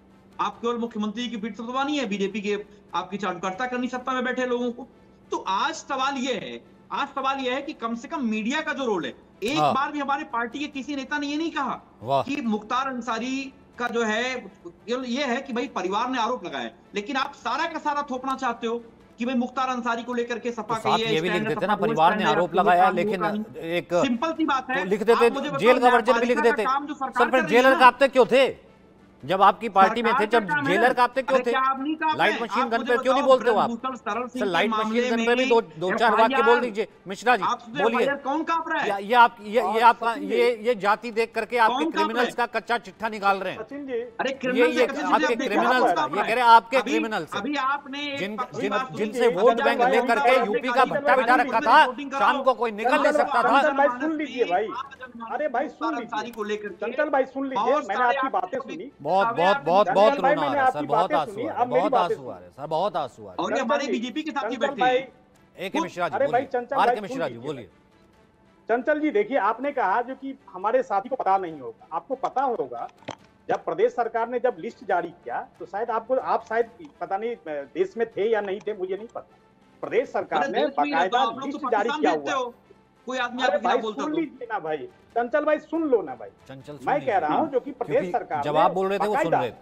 आप केवल मुख्यमंत्री की पीठ थपथपानी है, बीजेपी के आपकी चाटुकारिता करनी सत्ता में बैठे लोगों को। तो आज सवाल यह है, आज सवाल यह है कि कम से कम मीडिया का जो रोल है, एक बार भी हमारे पार्टी के किसी नेता ने ये नहीं कहा कि मुख्तार अंसारी का जो है ये है कि भाई परिवार ने आरोप लगाया, लेकिन आप सारा का सारा थोपना चाहते हो कि भाई मुख्तार अंसारी को लेकर के सपा तो ये भी लिख देते ना, परिवार ने आरोप लगाया, लेकिन एक सिंपल सी बात है, तो लिख देते, जेल का वर्जन भी लिख देते। सर फिर जेलर कांपते क्यों थे जब आपकी पार्टी में थे? जब जेलर कांपते क्यों थे? लाइट मशीन गन पर क्यों नहीं बोलते हो आप? सर लाइट मशीन गन पर भी दो दो चार वाक्य बोल दीजिए। मिश्रा जी बोलिए, कौन कांप रहा है? ये आप ये ये आप ये ये जाति देख करके आपके क्रिमिनल्स का कच्चा चिट्ठा निकाल रहे हैं। अरे ये ये आपके क्रिमिनल्स का, ये कह रहे हैं आपके क्रिमिनल्स, अभी आपने जिन जिनसे वोट बैंक लेकर के यूपी का भट्टा बिठा रखा था, शाम को कोई निकल नहीं सकता था। सुन लीजिए भाई, अरे भाई सुन लीजिए को लेकर, चंचल भाई सुन लीजिए, मैंने आपकी बातें सुनी। बहुत बहुत बहुत बहुत रोना आ रहा है सर, बहुत आंसू आ रहा है, बहुत आंसू आ रहे हैं सर, बहुत आंसू आ रहे हैं। और ये हमारे बीजेपी के साथी बैठे हैं। एक मिश्रा जी बोलिए, आर के मिश्रा जी बोलिए। चंचल जी देखिए, आपने कहा जो कि हमारे साथी को पता नहीं होगा, आपको पता होगा जब प्रदेश सरकार ने जब लिस्ट जारी किया तो शायद आपको, आप शायद पता नहीं देश में थे या नहीं थे, मुझे नहीं पता। प्रदेश सरकार ने बाकायदा लिस्ट जारी किया हुआ। कोई आदमी आपके खिलाफ बोलता सुन लीजिए ना भाई, चंचल भाई सुन लो ना भाई, चंचल मैं कह रहा हूं जो कि प्रदेश सरकार जब आप बोल रहे थे वो सुन रहे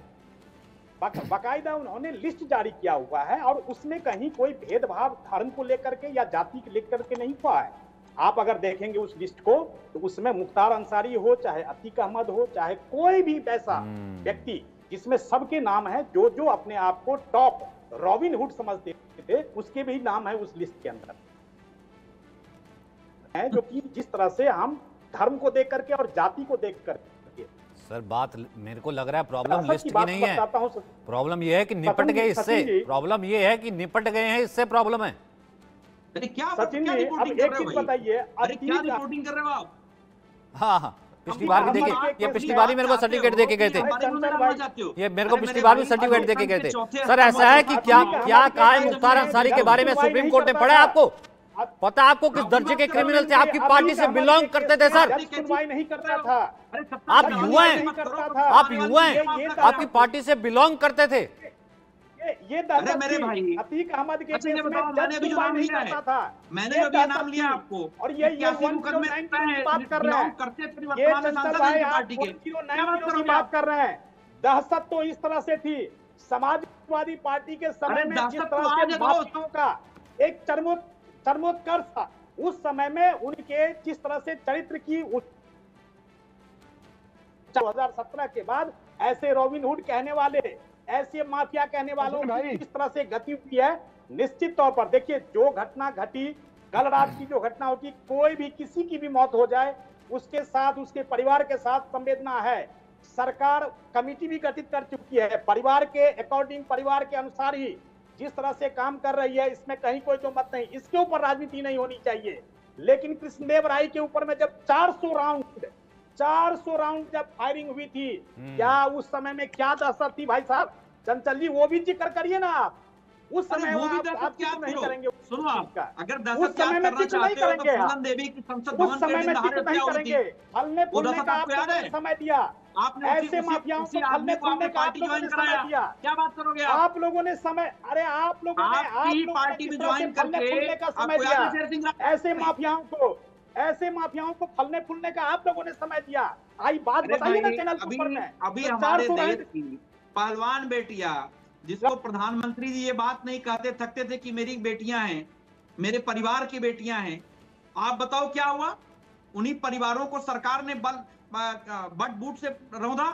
थे, बाकायदा उन्होंने लिस्ट जारी किया हुआ है और उसमें कहीं कोई भेदभाव धर्म को लेकर के या जाति को लेकर के नहीं हुआ है। आप अगर देखेंगे उस लिस्ट को तो उसमें मुख्तार अंसारी हो, चाहे अतीक अहमद हो, चाहे कोई भी वैसा व्यक्ति जिसमें सबके नाम है, जो जो अपने आप को टॉप रॉबिन हुड समझते थे, उसके भी नाम है उस लिस्ट के अंदर है, जो कि जिस तरह से हम धर्म को देख करके और जाति को देख करके। सर बात मेरे को लग रहा है प्रॉब्लम लिस्ट की नहीं है, प्रॉब्लम ये है कि निपट गए इससे, प्रॉब्लम ये है कि निपट गए हैं, इससे प्रॉब्लम है। अरे क्या सचिन जी, अब एक चीज बताइए, अरे क्या रिपोर्टिंग कर रहे हो आप? हाँ हाँ पिछली बार भी देखे, ये पिछली बार ही मेरे को सर्टिफिकेट देके गए थे, ये मेरे को पिछली बार भी सर्टिफिकेट देके गए थे। सर ऐसा है कि क्या क्या कहा है मुख्तार अंसारी के बारे में सुप्रीम कोर्ट ने पढ़ा? आपको पता, आपको किस दर्जे के क्रिमिनल थे? आपकी पार्टी से बिलोंग करते थे सर, नहीं करता था। आप युवा हैं, आप युवा हैं, आपकी पार्टी से बिलोंग करते थे। ये अरे मेरे भाई अतीक अहमद के केस में मैंने भी जो नाम लिया है, मैंने जो ये नाम लिया आपको, और ये ये बात कर रहे हैं, करते थे ये चंचल भाई पार्टी के बात कर रहे हैं। दहशत तो इस तरह से थी समाजवादी पार्टी के समय में, जिस तरह से माफियाओं का एक चरमो चरमोत्कर्ष था, उस समय में उनके जिस तरह से चरित्र की दो हज़ार सत्रह के बाद ऐसे रॉबिनहुड कहने वाले, ऐसे माफिया कहने वालों की इस तरह से गति हुई है। निश्चित तौर पर देखिए, जो घटना घटी कल रात की, जो घटना होती, कोई भी किसी की भी मौत हो जाए उसके साथ, उसके परिवार के साथ संवेदना है। सरकार कमेटी भी गठित कर चुकी है, परिवार के अकॉर्डिंग, परिवार के अनुसार ही जिस तरह से काम कर रही है, इसमें कहीं कोई जो मत नहीं, इसके ऊपर राजनीति नहीं होनी चाहिए। लेकिन कृष्णदेव राय के ऊपर में जब चार सौ राउंड चार सौ राउंड जब फायरिंग हुई थी, क्या उस समय में क्या दहशत थी भाई साहब? चंचल जी वो भी जिक्र करिए ना आप। उस समय वो भी आप, आप क्या नहीं करेंगे, सुनो आप, अगर उस समय में जिक्र नहीं करेंगे, पूनम देवी की संसद उस समय में जिक्र नहीं करेंगे। फलने फूलने का आपको याद है? आपने समय दिया, आपने ऐसे माफियाओं को फलने फूलने का आप लोगों ने समय दिया। क्या बात करोगे आप लोगों ने समय, अरे आप लोगों ने आप लोगों पार्टी में ज्वाइन फलने फूलने का समय दिया, ऐसे माफियाओं को ऐसे माफियाओं को फलने फूलने का आप लोगों ने समय दिया। आई बात बताइए ना चैनल के ऊपर में। अभी हमारे देश की पहलवान बेटियां, जिसको प्रधानमंत्री जी ये बात नहीं कहते थकते थे कि मेरी बेटियां हैं, मेरे परिवार की बेटियां हैं, आप बताओ क्या हुआ? उन्हीं परिवारों को सरकार ने बल बट बूट से रौंदा।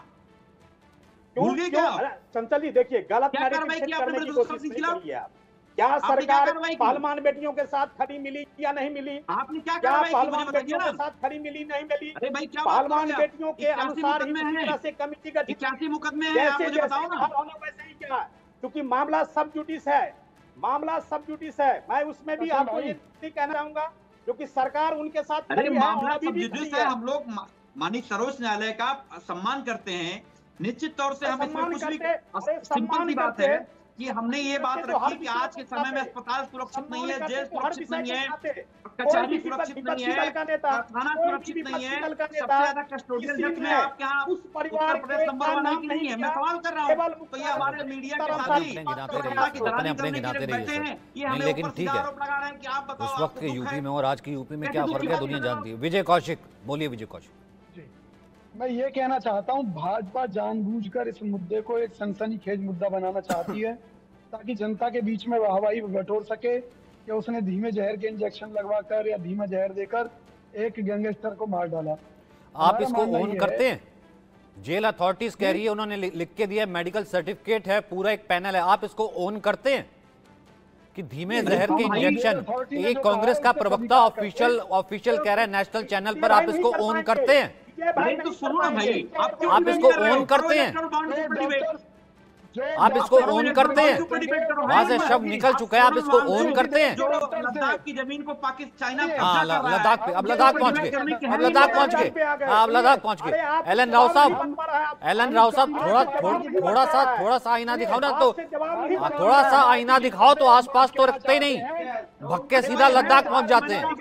भूल गए क्या? चंचल जी देखिए, गलत कार्रवाई की आपने प्रदूषण के खिलाफ? क्या सरकार पहलवान बेटियों के साथ खड़ी मिली या नहीं मिली? आपने क्या क्या कार्रवाई पहलवान बेटियों के साथ खड़ी मिली नहीं मिली? अरे भाई क्या पहलवान बेटियों के अनुसार से कमेटी गठित, इक्यासी मुकदमे हैं, आप मुझे बताओ ना। वैसे ही क्या, क्योंकि मामला सब जुडिस है, मामला सब जुडिस है। मैं उसमें भी आपको ये नहीं कहना चाहूंगा, क्योंकि सरकार उनके साथ खड़ी है। मामला सब जुडिस है। हम लोग माननीय सर्वोच्च न्यायालय का सम्मान करते हैं, निश्चित तौर से हम इसमें कुछ भी, सिंपल सी बात है कि हमने ये बात रखी कि आज के समय में अस्पताल सुरक्षित नहीं है, जेल सुरक्षित नहीं है, कचहरी सुरक्षित नहीं है, थाना सुरक्षित नहीं है, सबसे ज्यादा कस्टोडियल डेथ में आपके यहाँ उत्तर प्रदेश नंबर वन है कि नहीं है? मैं सवाल कर रहा हूँ। तो ये हमारे मीडिया के साथी अपने अपने गिनाते रहिए, लेकिन ठीक है, उस वक्त के यूपी में और आज की यूपी में क्या फर्क है दुनिया जानती है। विजय कौशिक, बोलिए विजय कौशिक। मैं ये कहना चाहता हूँ, भाजपा जानबूझकर इस मुद्दे को एक सनसनीखेज मुद्दा बनाना चाहती है ताकि जनता के बीच में वाहवाही बटोर सके कि उसने धीमे जहर के इंजेक्शन लगवाकर या धीमा जहर देकर एक गैंगस्टर को मार डाला। आप इसको ओन करते हैं? जेल अथॉरिटीज कह रही है, उन्होंने लिख के दिया, मेडिकल सर्टिफिकेट है, पूरा एक पैनल है, आप इसको ओन करते हैं कि धीमे जहर के इंजेक्शन? एक कांग्रेस का प्रवक्ता ऑफिशियल ऑफिशियल कह रहा है नेशनल चैनल पर, आप इसको ओन करते हैं? तो सुनो ना भाई, आप इसको ओन करते हैं? आप इसको ओन करते हैं? वहां से शब्द निकल चुका है, आप इसको ओन करते हैं? लद्दाख की जमीन को पाकिस्तान, हाँ लद्दाख पे, अब लद्दाख पहुंच गए, अब लद्दाख पहुंच गए, अब लद्दाख पहुंच गए। एलन राव साहब, एलन राव साहब थोड़ा थोड़ा सा थोड़ा सा आईना दिखाओ ना, तो थोड़ा सा आईना दिखाओ तो आसपास तो रखते ही नहीं, भक्के सीधा लद्दाख पहुंच जाते हैं।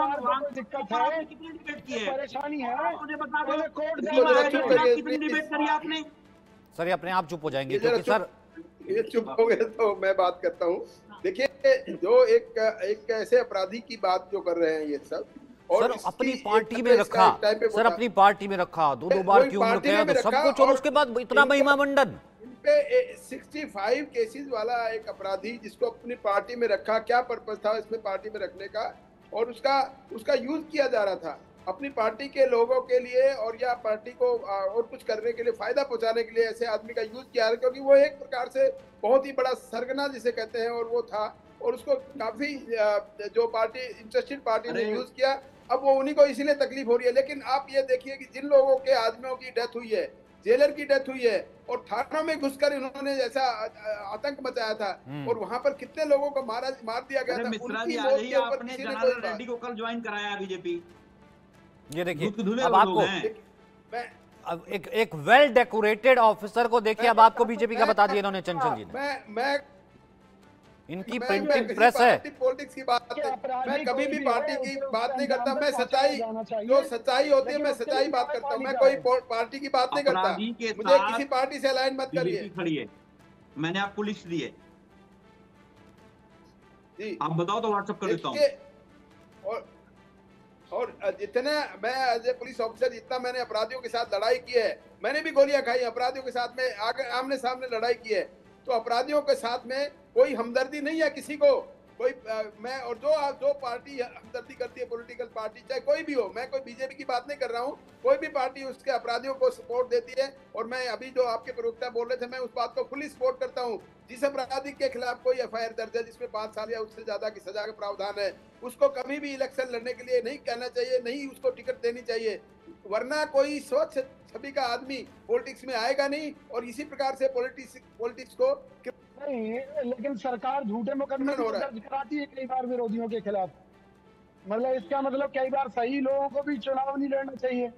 परेशानी है, आपने सर ये अपने आप चुप हो जाएंगे क्योंकि सर ये चुप हो गए तो मैं बात करता हूँ। देखिए, जो एक एक ऐसे अपराधी की बात जो कर रहे हैं ये सब, और सर अपनी पार्टी में रखा, सर अपनी पार्टी में रखा, दो दो बार क्यों रखे तो सब कुछ, और उसके बाद इतना महिमा मंडन। इन पे पैंसठ केसेस वाला एक अपराधी जिसको अपनी पार्टी में रखा, क्या पर्पस था इसमें पार्टी में रखने का, और उसका उसका यूज किया जा रहा था अपनी पार्टी के लोगों के लिए, और या पार्टी को और कुछ करने के लिए, फायदा पहुंचाने के लिए ऐसे आदमी का यूज किया, क्योंकि वो एक प्रकार से बहुत ही बड़ा सरगना जिसे कहते हैं, और वो था, और उसको काफी जो पार्टी इंटरेस्टेड पार्टी ने यूज किया। अब वो उन्हीं को इसीलिए तकलीफ हो रही है। लेकिन आप ये देखिए कि जिन लोगों के आदमियों की डेथ हुई है, जेलर की डेथ हुई है, और थानों में घुसकर इन्होंने जैसा आतंक मचाया था, और वहां पर कितने लोगों को मारा मार दिया गया था, उनकी मौत के ऊपर किसी ने कोई रेड्डी को कल ज्वाइन कराया बीजेपी। ये देखिए, अब आपको अब एक एक वेल डेकोरेटेड ऑफिसर को देखिए, अब आपको बीजेपी का बता दिया इन्होंने चंचल जी ने। मैं मैं इनकी प्रिंटिंग प्रेस है। पॉलिटिक्स की बात है, मैं कभी भी पार्टी की बात नहीं करता, मैं सच्चाई, जो सच्चाई होती है मैं सच्चाई बात करता हूँ, मैं कोई पार्टी की बात नहीं करता, मुझे किसी पार्टी से अलाइन मत करिए। खड़ी है, मैंने आपको लिस्ट दी है, आप बताओ तो व्हाट्सएप कर देता हूँ। और और जितना मैं एज ए पुलिस ऑफिसर, जितना मैंने अपराधियों के साथ लड़ाई की है, मैंने भी गोलियां खाई अपराधियों के साथ में, आगे आमने सामने लड़ाई की है, तो अपराधियों के साथ में कोई हमदर्दी नहीं है किसी को, कोई आ, मैं और जो जो पार्टी हमदर्दी करती है, पॉलिटिकल पार्टी चाहे कोई भी हो, मैं कोई बीजेपी की बात नहीं कर रहा हूँ, कोई भी पार्टी उसके अपराधियों को सपोर्ट देती है। और मैं अभी जो आपके प्रवक्ता बोल रहे थे, मैं उस बात को फुली सपोर्ट करता हूँ। जिस अपराधी के खिलाफ कोई एफ आई आर दर्ज है जिसमें पांच साल या उससे ज्यादा की सजा का प्रावधान है, उसको कभी भी इलेक्शन लड़ने के लिए नहीं कहना चाहिए, नहीं उसको टिकट देनी चाहिए, वरना कोई स्वच्छ छवि का आदमी पॉलिटिक्स में आएगा नहीं। और इसी प्रकार से पॉलिटिक्स पॉलिटिक्स को नहीं, लेकिन सरकार झूठे मुकदमे दर्ज कराती है कई बार विरोधियों के खिलाफ। मतलब इसका मतलब कई बार सही लोगों को भी चुनाव नहीं लड़ना चाहिए।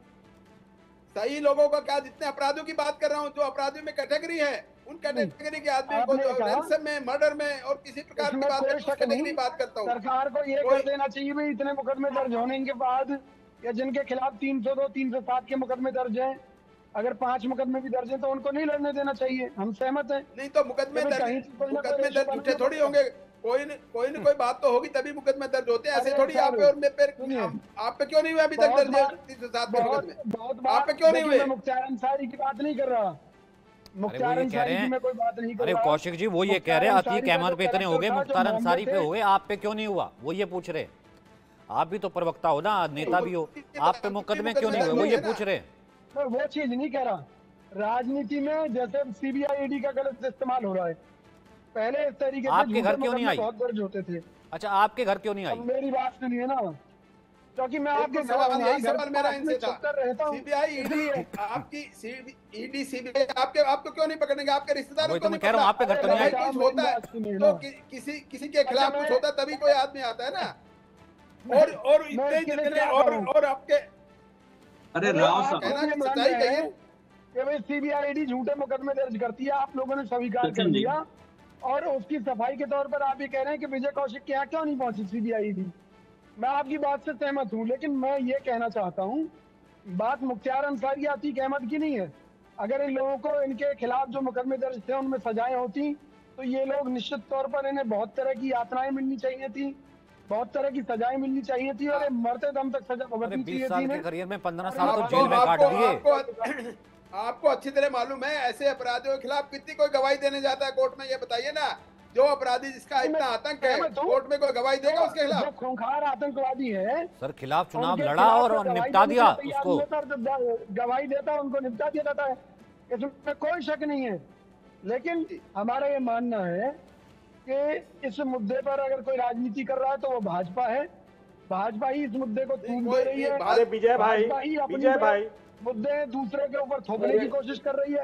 सही लोगों का क्या, जितने अपराधियों की बात कर रहा हूँ, जो अपराधियों में कैटेगरी है, उन कैटेगरी के आदमी को रैंसम में, मर्डर में और किसी प्रकार की बात कैटेगरी बात करता हूँ। सरकार को ये कर देना चाहिए भाई, इतने मुकदमे दर्ज होने के बाद या जिनके खिलाफ तीन सौ दो तीन सौ सात के मुकदमे दर्ज हैं, अगर पांच मुकदमे भी दर्ज हैं तो उनको नहीं लड़ने देना चाहिए। हम सहमत हैं। नहीं तो मुकदमे दर्ज मुकदमे दर्ज झूठे थोड़ी होंगे, कोई न कोई न कोई बात तो होगी तभी मुकदमे दर्ज होते हैं। ऐसे थोड़ी आप पे और मैं पे आप पे क्यों नहीं हुए अभी तक दर्ज तीन सौ सात के मुकदमे? आप पे क्यों नहीं हुए? मुख्तार अंसारी की बात नहीं कर रहा, मुख्तार अंसारी की मैं कोई बात नहीं कर रहा। अरे कौशिक जी वो ये कह रहे हैं अतीक अहमद पे इतने हो गए, मुख्तार अंसारी पे हो गए, आप पे क्यों नहीं हुआ, वो ये पूछ रहे। आप भी तो प्रवक्ता हो ना, नेता भी हो, आप पे मुकदमे क्यों नहीं हुए, वो ये पूछ रहे। मैं वो चीज नहीं कह रहा। राजनीति में जैसे सीबीआई ईडी का गलत इस्तेमाल हो रहा है, पहले इस तरीके से आपके घर क्यों नहीं आई? बहुत दर्ज होते थे। अच्छा, आपके घर क्यों नहीं आई? मेरी बात सुनिए ना, क्योंकि मैं आपके सवाल यही सवाल मेरा इनसे था। सीबीआई ईडी आपकी ईडी सीबीआई आपके आपको क्यों नहीं पकड़ेंगे? आपके रिश्तेदारों को नहीं कह रहा हूं, आपके घर तो नहीं आई। कुछ होता है तो किसी किसी के खिलाफ कुछ होता है तभी कोई आदमी आता है ना। और और इतने जितने और और आपके अरे राव साहब सच्चाई कहिए कि भाई सीबीआई ईडी झूठे मुकदमे दर्ज करती है, आप लोगों ने स्वीकार कर दिया, और उसकी सफाई के तौर पर आप ये कह रहे हैं कि विजय कौशिक के यहाँ क्यों नहीं पहुंची सीबीआई ईडी। मैं आपकी बात से सहमत हूं, लेकिन मैं ये कहना चाहता हूं, बात मुख्तार अंसारी अतीक अहमद की नहीं है। अगर इन लोगों को इनके खिलाफ जो मुकदमे दर्ज थे उनमें सजाएं होती तो ये लोग निश्चित तौर पर इन्हें बहुत तरह की यातनाएं मिलनी चाहिए थी, बहुत तरह की सजाएं मिलनी चाहिए थी, और मरते दम तक सजा भुगतनी चाहिए थी। के करियर में पंद्रह साल तो जेल में काट दिए। आपको, आपको अच्छी तरह मालूम है ऐसे अपराधियों के खिलाफ कितनी कोई गवाही देने जाता है कोर्ट में, ये बताइए ना। जो अपराधी जिसका इतना आतंक है, कोर्ट में कोई गवाही देगा उसके खिलाफ? जो खूंखार आतंकवादी है सर, खिलाफ चुनाव लड़ा और निपटा दिया उसको, गवाही देता है उनको निपटा दिया जाता है, इसमें कोई शक नहीं है। लेकिन हमारा ये मानना है कि इस मुद्दे पर अगर कोई राजनीति कर रहा है तो वो भाजपा है। भाजपा ही इस मुद्दे को थूम दे रही है। अरे विजय भाई, विजय भाई मुद्दे दूसरे के ऊपर थोपने की कोशिश कर रही है।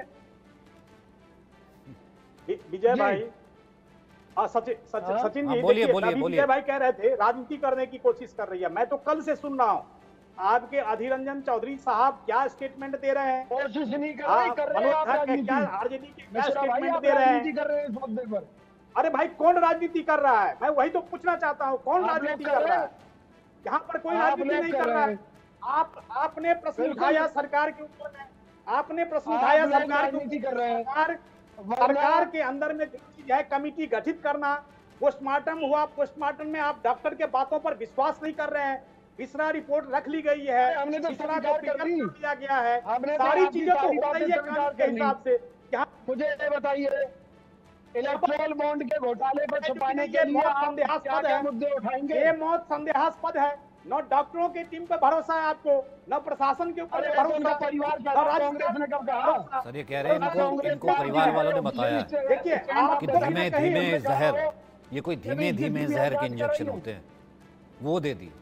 विजय भाई, सचिन सचिन जी, बोलिए बोलिए बोलिए। विजय भाई कह रहे थे राजनीति करने की कोशिश कर रही है। मैं तो कल से सुन रहा हूँ आपके अधीर रंजन चौधरी साहब क्या स्टेटमेंट दे रहे हैं। कोशिश नहीं कर रहे, कर रहे हैं आप राजनीति। क्या आरजेडी के क्या स्टेटमेंट दे रहे हैं? कर रहे हैं इस मुद्दे पर। अरे भाई कौन राजनीति कर रहा है? मैं वही तो पूछना चाहता हूँ, कौन राजनीति कर रहा है? यहाँ पर कोई राजनीति नहीं कर रहा है। आप आपने प्रश्न उठाया सरकार के ऊपर में, आपने प्रश्न उठाया सरकार के ऊपर। सरकार के अंदर में जो चीज है कमिटी गठित करना, पोस्टमार्टम हुआ, पोस्टमार्टम में आप डॉक्टर के बातों पर विश्वास नहीं कर रहे हैं। विसरा रिपोर्ट रख ली गई है, हमने तो विसरा को पिकअप कर दिया गया है, सारी चीजें तो हो रही है कानून के हिसाब से। मुझे ये बताइए, इलेक्ट्रल बॉन्ड के घोटाले को छुपाने के लिए आप क्या मुद्दे उठाएंगे? ये मौत संदेहास्पद है। न डॉक्टरों की टीम पे भरोसा है आपको, न प्रशासन के ऊपर भरोसा, परिवार कांग्रेस ने कब कहा? सर ये कह रहे हैं इनको इनको परिवार वालों ने बताया देखिए कि धीमे धीमे जहर, ये कोई धीमे धीमे जहर के इंजेक्शन होते हैं, वो दे दी।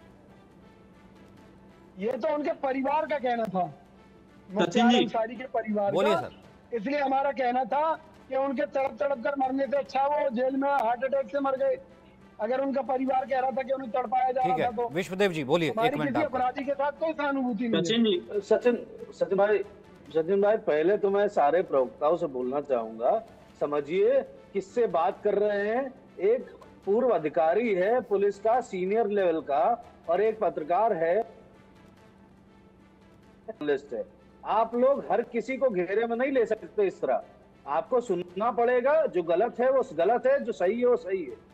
ये तो उनके परिवार का कहना था, मुख्तार अंसारी के परिवार बोलिए का। सर। इसलिए हमारा कहना था कि उनके तड़प तड़प कर मरने से अच्छा वो जेल में हार्ट अटैक से मर गए। अगर उनका परिवार कह रहा था कि उन्हें तड़पाया जा रहा था तो विश्वदेव जी बोलिए, एक मिनट। अपराधी के साथ कोई सहानुभूति नहीं। सचिन जी, सचिन सचिन भाई सचिन भाई पहले तो मैं सारे प्रवक्ताओं से बोलना चाहूंगा, समझिए किससे बात कर रहे हैं। एक पूर्व अधिकारी है पुलिस का, सीनियर लेवल का, और एक पत्रकार है, जर्नलिस्ट है। आप लोग हर किसी को घेरे में नहीं ले सकते इस तरह। आपको सुनना पड़ेगा, जो गलत है वो गलत है, जो सही है वो सही है।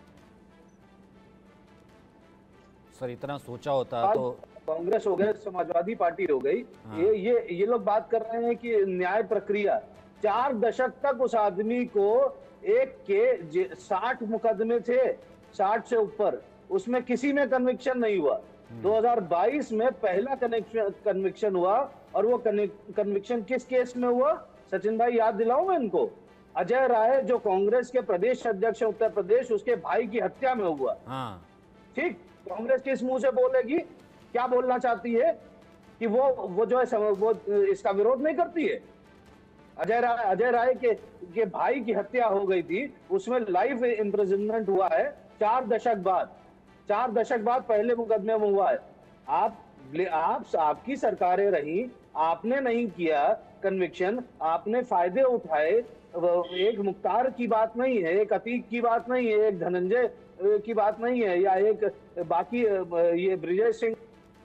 सर इतना सोचा होता तो कांग्रेस हो गए, समाजवादी पार्टी हो गई। हाँ। ये ये ये लोग बात कर रहे हैं कि न्याय प्रक्रिया, चार दशक तक उस आदमी को एक के साठ मुकदमे थे, साठ से ऊपर, उसमें किसी में कन्विक्शन नहीं हुआ। दो हज़ार बाईस में पहला कन्विक्शन कन्विक्शन हुआ, और वो कन्विक्शन किस केस में हुआ सचिन भाई, याद दिलाऊं मैं इनको? अजय राय जो कांग्रेस के प्रदेश अध्यक्ष उत्तर प्रदेश, उसके भाई की हत्या में हुआ। हाँ। ठीक, कांग्रेस किस मुंह से बोलेगी? क्या बोलना चाहती है कि वो वो जो है वो इसका विरोध नहीं करती है? अजय राय अजय राय के, के भाई की हत्या हो गई थी, उसमें लाइफ इम्प्रिजनमेंट हुआ है चार दशक बाद, चार दशक बाद पहले मुकदमे में हुआ है। आप आप आपकी सरकारें रही, आपने नहीं किया कन्विक्शन, आपने फायदे उठाए। एक मुख्तार की बात नहीं है, एक अतीक की बात नहीं है, एक धनंजय की बात नहीं है, या एक बाकी ये ब्रिजेश सिंह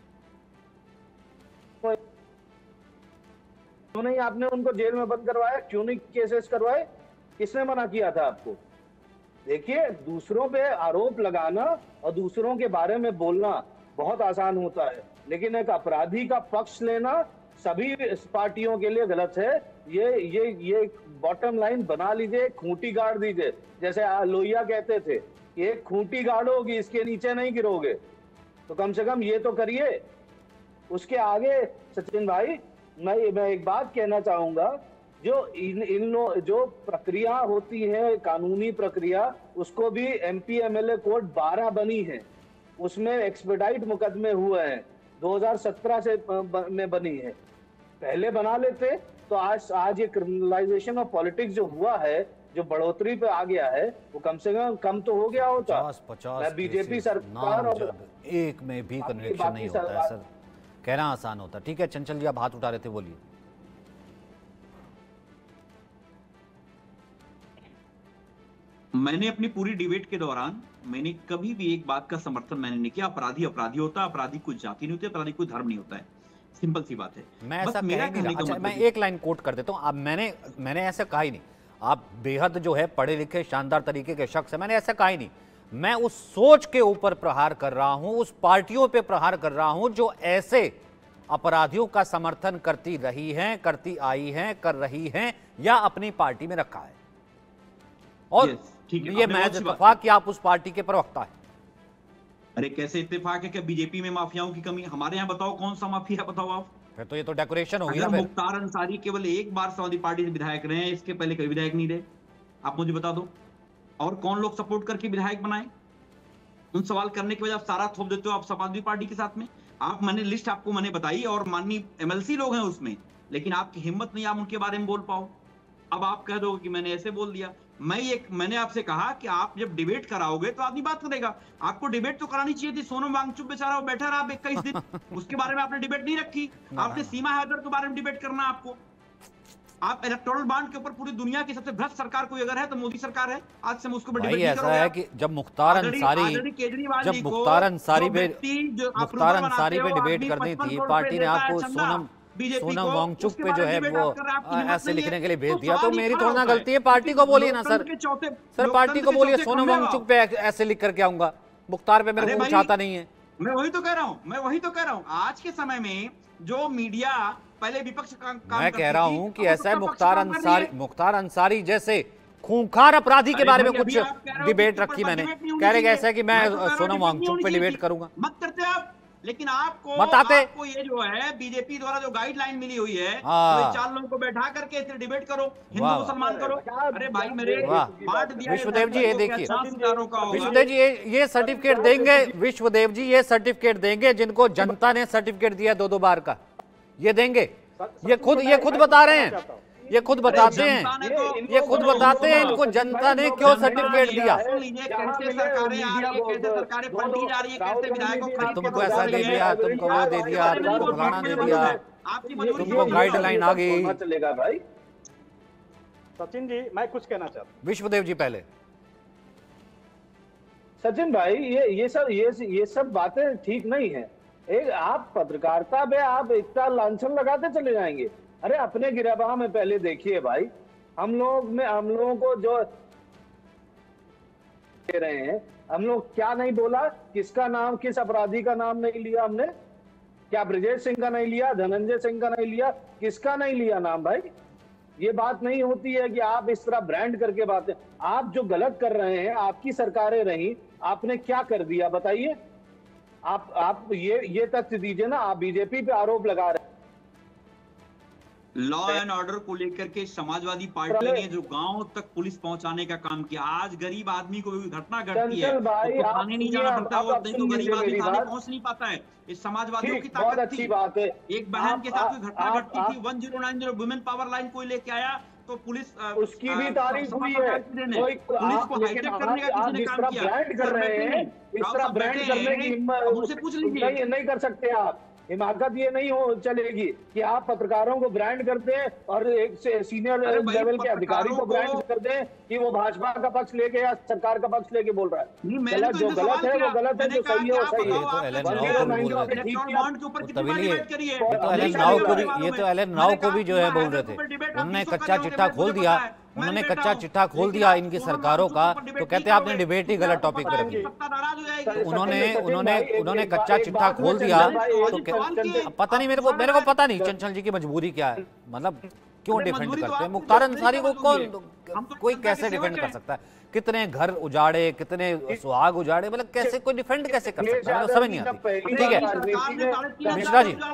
क्यों नहीं आपने उनको जेल में बंद करवाया? क्यों नहीं केसेस करवाए? किसने मना किया था आपको? देखिए, दूसरों पे आरोप लगाना और दूसरों के बारे में बोलना बहुत आसान होता है, लेकिन एक अपराधी का पक्ष लेना सभी पार्टियों के लिए गलत है। ये ये ये बॉटम लाइन बना लीजिए, खूंटी गाड़ दीजिए। जैसे लोहिया कहते थे कि एक खूंटी गाड़ोगी, इसके नीचे नहीं गिरोगे, तो कम से कम ये तो करिए। उसके आगे सचिन भाई, मैं मैं एक बात कहना चाहूंगा, जो इन इन जो प्रक्रिया होती है, कानूनी प्रक्रिया, उसको भी एमपी एमएलए कोर्ट बारह बनी है, उसमें एक्सपेडाइट मुकदमे हुए हैं, दो हज़ार सत्रह से में बनी है। पहले बना लेते तो आज आज ये क्रिमिनलाइजेशन ऑफ पॉलिटिक्स जो हुआ है, जो बढ़ोतरी पे आ गया है, वो कम से कम कम तो हो गया होता। मैं बीजेपी सरकार और एक में भी कन्विक्शन नहीं होता है सर, कहना आसान होता। ठीक है, चंचल जी आप हाथ उठा रहे थे, बोलिए। मैंने अपनी पूरी डिबेट के दौरान मैंने कभी भी एक बात का समर्थन मैंने नहीं किया, अपराधी अपराधी होता है, अपराधी कोई जाति नहीं होती, अपराधी कोई धर्म नहीं होता है, सिंपल सी बात है। मैं ऐसा मेरा कहने का, अच्छा, मैं एक लाइन कोट कर देता हूं। अब मैंने मैंने ऐसा कहा ही नहीं, आप बेहद जो है पढ़े लिखे शानदार तरीके के शख्स है, मैंने ऐसा कहा ही नहीं। मैं उस सोच के ऊपर प्रहार कर रहा हूं, उस पार्टियों पे प्रहार कर रहा हूं जो ऐसे अपराधियों का समर्थन करती रही हैं, करती आई हैं, कर रही हैं, या अपनी पार्टी में रखा है। और ये महज इत्तेफाक कि आप उस पार्टी के प्रवक्ता हैं। अरे कैसे इत्तेफाक है? क्या बीजेपी में माफियाओं की कमी? हमारे यहाँ बताओ कौन सा माफिया, बताओ आप। फिर तो ये तो डेकोरेशन हो गया। मुख्तार अंसारी केवल एक बार समाजवादी पार्टी से विधायक रहे हैं, इसके पहले कभी विधायक नहीं रहे, आप मुझे बता दो। और कौन लोग सपोर्ट करके विधायक बनाए? उन सवाल करने के बाद आप सारा थोप देते हो आप समाजवादी पार्टी के साथ में। आप, मैंने लिस्ट आपको मैंने बताई, और माननीय एमएलसी लोग हैं उसमें, लेकिन आपकी हिम्मत नहीं आप उनके बारे में बोल पाओ। अब आप कह दोगे कि मैंने ऐसे बोल दिया। मैं ये मैंने आपसे कहा कि आप जब डिबेट कराओगे तो आदमी बात करेगा। आपको डिबेट तो करानी चाहिए थी। सोनम वांगचुक बेचारा वो बैठा रहा इक्कीस दिन, उसके बारे में आपने डिबेट नहीं रखी। आपने सीमा हैदर के बारे में डिबेट करना आपको। आप इलेक्टोरल बॉन्ड के ऊपर पूरी दुनिया की सबसे भ्रष्ट सरकार कोई अगर है तो मोदी सरकार है। आज से उसको डिबेट नहीं ऐसा है कि जब मुख्तार अंसारी जब मुख्तार अंसारी पे मुख्तार अंसारी पे डिबेट करनी थी, पार्टी ने आपको सोनम सोनम वांगचुक पे जो है वो ऐसे लिखने के लिए भेज दिया, तो मेरी थोड़ा ना गलती है। पार्टी को बोलिए ना सर, सर पार्टी को बोलिए सोनम वांगचुक पे ऐसे लिख करके आऊंगा, मुख्तार पे मेरे को चाहता नहीं है। मैं वही तो कह रहा हूँ मैं वही तो कह रहा हूँ आज के समय में जो मीडिया पहले विपक्ष का काम मैं कह रहा हूँ कि ऐसा है, मुख्तार अंसारी मुख्तार अंसारी जैसे खूंखार अपराधी के बारे में कुछ डिबेट रखी मैंने, कह रहे ऐसा है कि मैं सोनम वांगचुक पे डिबेट करूंगा। मत करते आप, लेकिन आपको बताते आपको ये जो है बीजेपी द्वारा जो गाइडलाइन मिली हुई है, तो चार लोगों को बैठा करके इसे डिबेट करो, हिंदू मुसलमान करो। अरे भाई मेरे बांट दिया। विश्वदेव जी ये देखिए, विश्वदेव जी ये ये सर्टिफिकेट देंगे, विश्वदेव जी ये सर्टिफिकेट देंगे जिनको जनता ने सर्टिफिकेट दिया दो दो बार का, ये देंगे। ये खुद ये खुद बता रहे हैं, ये खुद बताते हैं, ये खुद बताते हैं इनको जनता ने क्यों सर्टिफिकेट दिया। तुमको ऐसा दे दिया, तुमको वो दे दिया, तुमको फलाना दे दिया, तुमको गाइडलाइन आ गई। चलेगा भाई। सचिन जी मैं कुछ कहना चाहता हूँ। विश्वदेव जी पहले। सचिन भाई ये ये सब ये ये सब बातें ठीक नहीं है। एक आप पत्रकारिता में आप इतना लांछन लगाते चले जाएंगे। अरे अपने गिरबान में पहले देखिए भाई, हम लोग में हम लोगों को जो दे रहे हैं, हम लोग क्या नहीं बोला, किसका नाम, किस अपराधी का नाम नहीं लिया हमने? क्या ब्रिजेश सिंह का नहीं लिया, धनंजय सिंह का नहीं लिया, किसका नहीं लिया नाम भाई? ये बात नहीं होती है कि आप इस तरह ब्रांड करके बातें, आप जो गलत कर रहे हैं, आपकी सरकारें रही, आपने क्या कर दिया बताइए? आप आप ये ये तथ्य दीजिए ना, आप बीजेपी पे आरोप लगा रहे हैं। लॉ एंड ऑर्डर को लेकर के समाजवादी पार्टी ने जो गांव तक पुलिस पहुंचाने का काम किया, आज गरीब आदमी को भी घटना घटती है तो थाने नहीं जाना पड़ता, और नहीं तो गरीब आदमी थाने पहुंच नहीं पाता है। इस समाजवादियों की ताकत बहुत अच्छी बात है। एक बहन के साथ कोई घटना घटती थी, one zero nine zero women power line कोई लेके आया तो पुलिस उसकी भी तारीफ हुई है। पुलिस को हाईटेक करने का किसी ने काम किया। ब्रांड कर रहे हैं, इस तरह ब्रांड करने की हिम्मत उनसे पूछ लीजिए। नहीं नहीं कर सकते आप, हिमाकत ये नहीं हो चलेगी कि आप पत्रकारों को ब्रांड करते हैं और एक से सीनियर लेवल के अधिकारी को ब्रांड करते हैं कि वो भाजपा का पक्ष लेके या सरकार का पक्ष लेके बोल रहा है। गलत, जो गलत है वो गलत है, जो सही है वो सही है। ये तो एलन राव को भी ये तो एलन राव को भी जो है बोल रहे थे, उन्होंने कच्चा चिट्ठा खोल दिया, उन्होंने कच्चा चिट्ठा खोल दिया इनकी सरकारों का, तो कहते हैं आपने डिबेट ही गलत टॉपिक पे रखी। उन्होंने उन्होंने उन्होंने कच्चा चिट्ठा खोल दिया तो पता नहीं, मेरे को मेरे को पता नहीं चंचल जी की मजबूरी क्या है, मतलब क्यों डिफेंड करते हैं मुख्तार अंसारी को? कौन कोई कैसे डिफेंड कर सकता है? कितने घर उजाड़े, कितने सुहाग उजाड़े, मतलब कैसे कोई डिफेंड कैसे कर सकता है? समझ नहीं आती। ठीक है मिश्रा जी,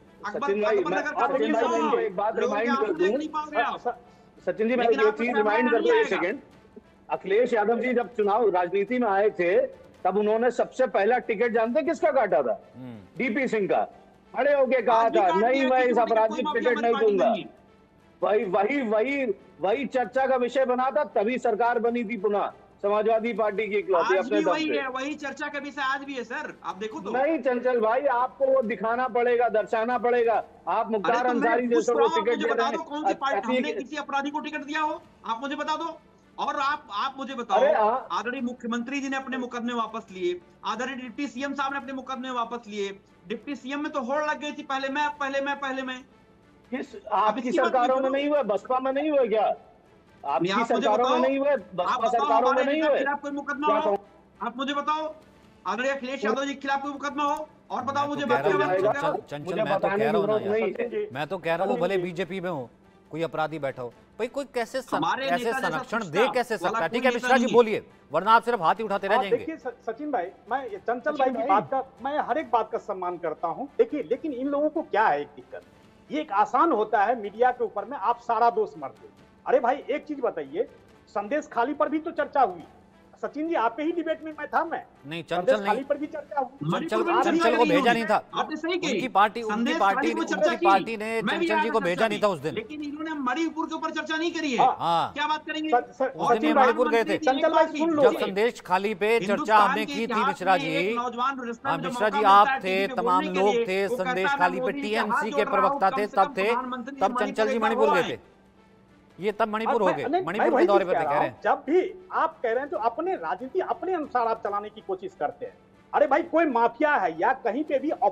सचिन जी मैं ये चीज रिमाइंड कर दूं एक सेकेंड। अखिलेश यादव जी जब चुनाव राजनीति में आए थे तब उन्होंने सबसे पहला टिकट जानते किसका काटा था? डीपी सिंह का। खड़े होके कहा था नहीं मैं इस अपराधी को टिकट नहीं दूंगा। वही वही वही वही चर्चा का विषय बना था, तभी सरकार बनी थी पुनः समाजवादी पार्टी की इकलौती अपने दम पे। वही चर्चा का विषय आज भी है सर, आप देखो तो। नहीं चंचल भाई, आपको वो दिखाना पड़ेगा, दर्शाना पड़ेगा। आप मुख्तार अंसारी जैसे को टिकट दे रहे हैं, कौन सी पार्टी हमने किसी अपराधी को टिकट दिया हो? आप मुझे बता दो। और आप आप मुझे बताओ, आदरणीय मुख्यमंत्री जी ने अपने मुकदमे वापस लिए, आदरणीय डिप्टी सीएम साहब ने अपने मुकदमे वापस लिए। डिप्टी सीएम में तो होड़ लग गई थी, पहले मैं पहले मैं पहले मैं। किस आपकी सरकारों में नहीं हुआ? बसपा में नहीं हुआ क्या? आपकी सरकारों में नहीं हुए, बसपा सरकारों में नहीं हुए? कोई मुकदमा हो आप मुझे बताओ, आदरणीय अखिलेश यादव जी के खिलाफ कोई मुकदमा हो और बताओ मुझे। चंचल मैं तो कह रहा हूँ ना, मैं तो कह रहा हूँ भले बीजेपी में हो, कोई अपराधी बैठा हो, भाई कोई कैसे कैसे संरक्षण दे कैसे सकता है? ठीक है मिश्रा जी बोलिए, वरना आप सिर्फ हाथ ही उठाते रह जाएंगे। देखिए सचिन भाई, मैं चंचल भाई की बात का, मैं हर एक बात का सम्मान करता हूँ। देखिए लेकिन इन लोगों को क्या है एक दिक्कत, ये एक आसान होता है मीडिया के ऊपर में आप सारा दोष मरते। अरे भाई एक चीज बताइए, संदेश खाली पर भी तो चर्चा हुई। सचिन जी आपके ही डिबेट में मैं था, मैं नहीं चंचल नहीं पर भी चर्चा हुई। चंचल चंचल को भेजा नहीं था, आपने सही कही। उनकी पार्टी उनकी पार्टी उनकी पार्टी ने चंचल जी को भेजा नहीं था उस दिन, लेकिन इन्होंने मणिपुर के ऊपर चर्चा नहीं करी है। क्या बात करेंगे? उस दिन मणिपुर गए थे, जब संदेश खाली पे चर्चा हमने की थी मिश्रा जी। हाँ मिश्रा जी आप थे, तमाम लोग थे, संदेश खाली पे टीएमसी के प्रवक्ता थे, तब थे, तब चंचल जी मणिपुर गए थे। ये तब मणिपुर हो गए, मणिपुर के दौरे पर कह रहे हैं। जब भी आप कह रहे हैं तो अपने राजनीति अपने अनुसार आप चलाने की कोशिश करते हैं। अरे भाई कोई माफिया है या कहीं पे भी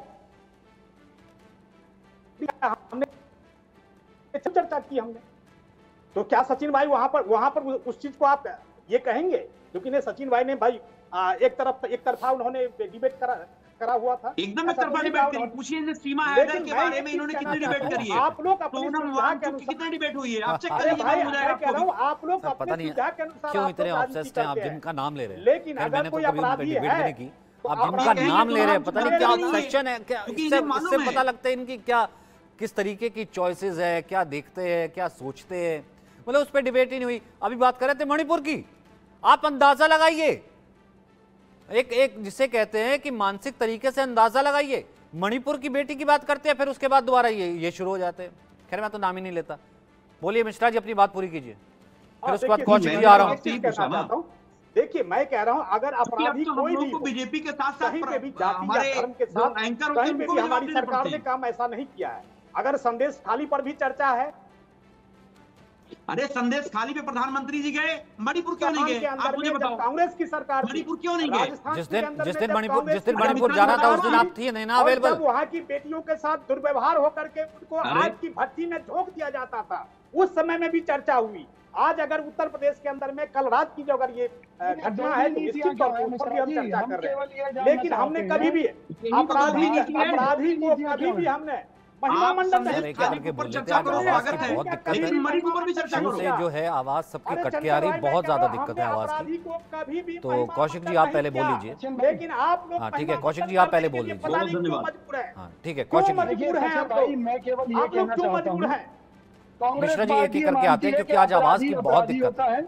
हमने चर्चा की हमने, तो क्या सचिन भाई वहां पर वहां पर उस चीज को आप ये कहेंगे? क्योंकि ने सचिन भाई ने भाई एक तरफ एक तरफा उन्होंने डिबेट करा करा हुआ था, एकदम एक तरफा डिबेट करी। पूछिए सीमा हैदर के बारे में इन्होंने कितनी डिबेट करी है? आप लोग कितनी डिबेट हुई है? आप चेक करिए, आप लोग पता नहीं क्यों इतने ऑब्सेस्ड हैं आप जिनका नाम ले रहे हैं। लेकिन अगर कोई अपराधी है की आप जिनका नाम ले रहे हैं, पता नहीं क्या ऑब्सेशन है, क्या इससे इससे पता लगता है इनकी क्या किस तरीके की चॉइसेस है, क्या देखते हैं, क्या सोचते हैं। मतलब उस पर डिबेट ही नहीं हुई। अभी बात कर रहे थे मणिपुर की, आप अंदाजा लगाइए, एक एक जिसे कहते हैं कि मानसिक तरीके से अंदाजा लगाइए। मणिपुर की बेटी की बात करते हैं, फिर उसके बाद दोबारा ये ये शुरू हो जाते हैं। खैर मैं तो नाम ही नहीं लेता। बोलिए मिश्रा जी अपनी बात पूरी कीजिए, फिर उसके बाद कौन जी आ रहा हूँ। देखिए मैं कह रहा हूँ अगर अपराधी कोई भी बीजेपी के साथ कहीं पे भी जाति या धर्म के साथ कहीं पे भी हमारी सरकार ने काम ऐसा नहीं किया है। अगर संदेश खाली पर भी चर्चा है, अरे संदेश खाली पे प्रधानमंत्री जी गए, मणिपुर क्यों नहीं गए? आप मुझे बताओ, कांग्रेस की सरकार मणिपुर क्यों नहीं गए? जिस दिन जिस दिन मणिपुर जिस दिन मणिपुर जाना था उस दिन आप थी नहीं ना अवेलेबल। वहाँ की बेटियों के साथ दुर्व्यवहार होकर के उनको आग की भट्टी में झोंक दिया जाता था, उस समय में भी चर्चा हुई। आज अगर उत्तर प्रदेश के अंदर में कल रात की जो अगर ये घटना है तो निश्चित तौर पर भी हम चर्चा कर रहे हैं, लेकिन हमने कभी भी अपराधी अपराधी को कभी भी हमने महिला मंडल सर एक करके बोल लेते हैं, आवाज की बहुत दिक्कत है, शुरू से जो है आवाज सबकी कटके आ रही, बहुत ज्यादा दिक्कत है आवाज की। तो कौशिक जी आप पहले बोल लीजिए। लेकिन आप लोग हाँ ठीक है, कौशिक जी आप पहले बोल लीजिए। हाँ ठीक है, कौशिक जी। मैं केवल ये कहना चाहता हूँ, मिश्रा जी एक एक करके आते हैं क्योंकि आज आवाज की बहुत दिक्कत है।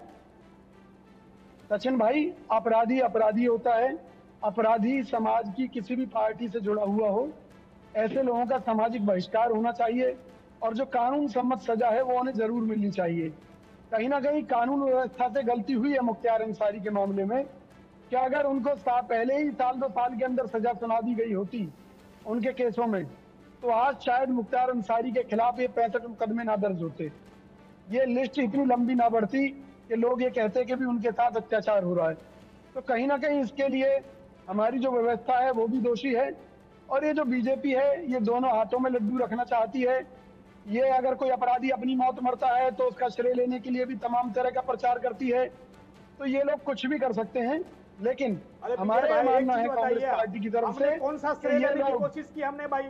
सचिन भाई, अपराधी अपराधी होता है। अपराधी समाज की किसी भी पार्टी से जुड़ा हुआ हो, ऐसे लोगों का सामाजिक बहिष्कार होना चाहिए और जो कानून सम्मत सजा है वो उन्हें जरूर मिलनी चाहिए। कहीं ना कहीं कानून व्यवस्था से गलती हुई है मुख्तार अंसारी के मामले में। क्या अगर उनको साल पहले ही साल दो साल के अंदर सजा सुना दी गई होती उनके केसों में, तो आज शायद मुख्तार अंसारी के खिलाफ ये पैंसठ मुकदमे ना दर्ज होते, ये लिस्ट इतनी लंबी ना बढ़ती कि लोग ये कहते कि भी उनके साथ अत्याचार हो रहा है। तो कहीं ना कहीं इसके लिए हमारी जो व्यवस्था है वो भी दोषी है, और ये जो बीजेपी है ये दोनों हाथों में लड्डू रखना चाहती है। ये अगर कोई अपराधी अपनी मौत मरता है तो उसका श्रेय लेने के लिए भी तमाम तरह का प्रचार करती है। तो ये लोग कुछ भी कर सकते हैं, लेकिन हमारे मानना है कांग्रेस पार्टी की तरफ से कौन सा श्रेय लेने की कोशिश की हमने भाई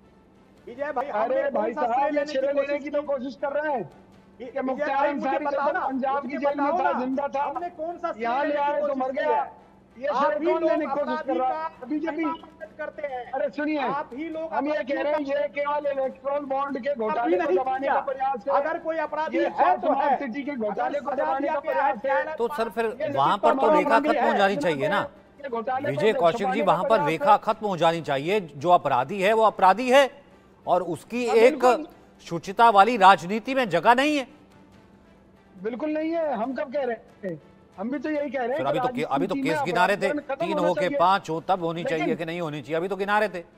विजय भाई? अरे भाई साहब ये श्रेय लेने की तो कोशिश कर रहे हैं कि मुख्तार अंसारी पंजाब की जेल में था, जिंदा था, हमने कौन सा यहाँ ले आए तो मर गया। ये श्रेय कौन लेने की कोशिश कर रहा है? बीजेपी करते हैं। अरे सुनिए, हम ये कह रहे हैं ये केवल इलेक्ट्रल बॉन्ड के घोटाले को दबाने का प्रयास है। अगर कोई अपराधी है तो है, सिटी के घोटाले को दबाने का प्रयास है। तो सर फिर वहां पर तो रेखा खत्म हो जानी चाहिए ना विजय कौशिक जी, वहां पर रेखा खत्म हो जानी चाहिए। जो अपराधी है वो अपराधी है और उसकी एक शुचिता वाली राजनीति में जगह नहीं है। बिल्कुल नहीं है, हम कब कह रहे हैं? हम भी तो यही कह रहे हैं। अभी तो अभी तो केस गिना रहे थे, तीन हो के पांच हो तब होनी चाहिए कि नहीं होनी चाहिए, अभी तो गिना रहे थे।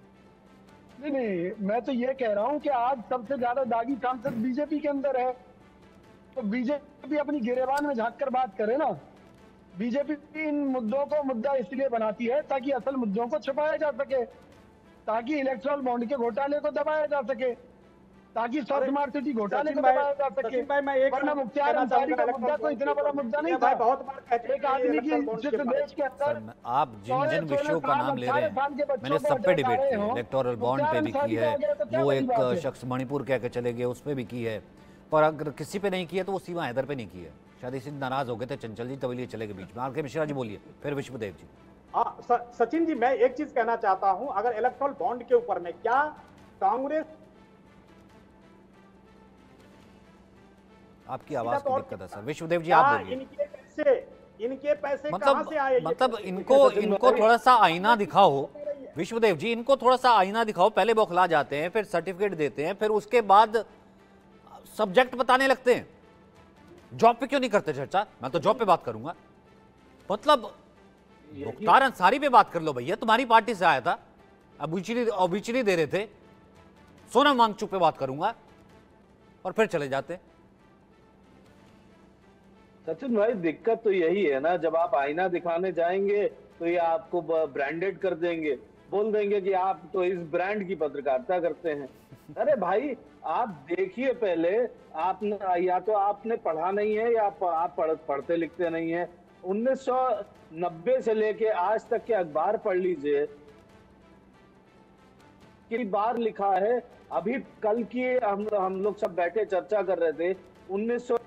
नहीं नहीं, मैं तो ये कह रहा हूँ कि आज सबसे ज्यादा दागी सांसद बीजेपी के अंदर है, तो बीजेपी अपनी गिरेबान में झांक कर बात करे ना। बीजेपी इन मुद्दों को मुद्दा इसलिए बनाती है ताकि असल मुद्दों को छुपाया जा सके, ताकि इलेक्ट्रल बॉन्ड के घोटाले को दबाया जा सके, ताकि स्मार्ट सिटी घोटाले को दबाया जा सके। वरना मुख्तार अंसारी का मुद्दा तो इतना बड़ा मुद्दा नहीं था। बहुत बार एक आदमी की जिस देश के अंदर आप जिन जिन विषयों का नाम ले रहे हैं मैंने सब पे डिबेट की, इलेक्टोरल बॉन्ड पे भी की है, वो एक शख्स मणिपुर कह के चले गए उस पर भी की है, पर अगर किसी पे नहीं की है तो वो सीमा हैदर पे नहीं की है। शायद इसी नाराज हो गए थे चंचल जी, तभी चले गए बीच में। आगे मिश्रा जी बोलिए, फिर विश्वदेव जी। हाँ सचिन जी, मैं एक चीज कहना चाहता हूं, अगर इलेक्ट्रल बॉन्ड के ऊपर में क्या कांग्रेस, आपकी आवाज की दिक्कत है सर। विश्वदेव जी आप बोलिए। इनके पैसे इनके पैसे मतलब कहां से आए? मतलब इनको इनको थोड़ा सा आईना दिखाओ विश्वदेव जी, इनको थोड़ा सा आईना दिखाओ। पहले बौखला जाते हैं, फिर सर्टिफिकेट देते हैं, फिर उसके बाद सब्जेक्ट बताने लगते हैं। जॉब पे क्यों नहीं करते चर्चा? मैं तो जॉब पे बात करूंगा। मतलब मुख्तार अंसारी पे बात कर लो भैया, तुम्हारी पार्टी से आया था, अबुचरी अबुचरी दे रहे थे। सोनम वांगचुक पे बात करूंगा और फिर चले जाते। सचिन भाई दिक्कत तो यही है ना, जब आप आईना दिखाने जाएंगे तो ये आपको ब्रांडेड कर देंगे, बोल देंगे कि आप तो इस ब्रांड की पत्रकारिता करते हैं। अरे भाई आप देखिए पहले, आपने या तो आपने पढ़ा नहीं है या आप, आप पढ़, पढ़ते लिखते नहीं है। उन्नीस सौ नब्बे से लेके आज तक के अखबार पढ़ लीजिए, कई बार लिखा है। अभी कल की हम हम लोग सब बैठे चर्चा कर रहे थे, उन्नीस सौ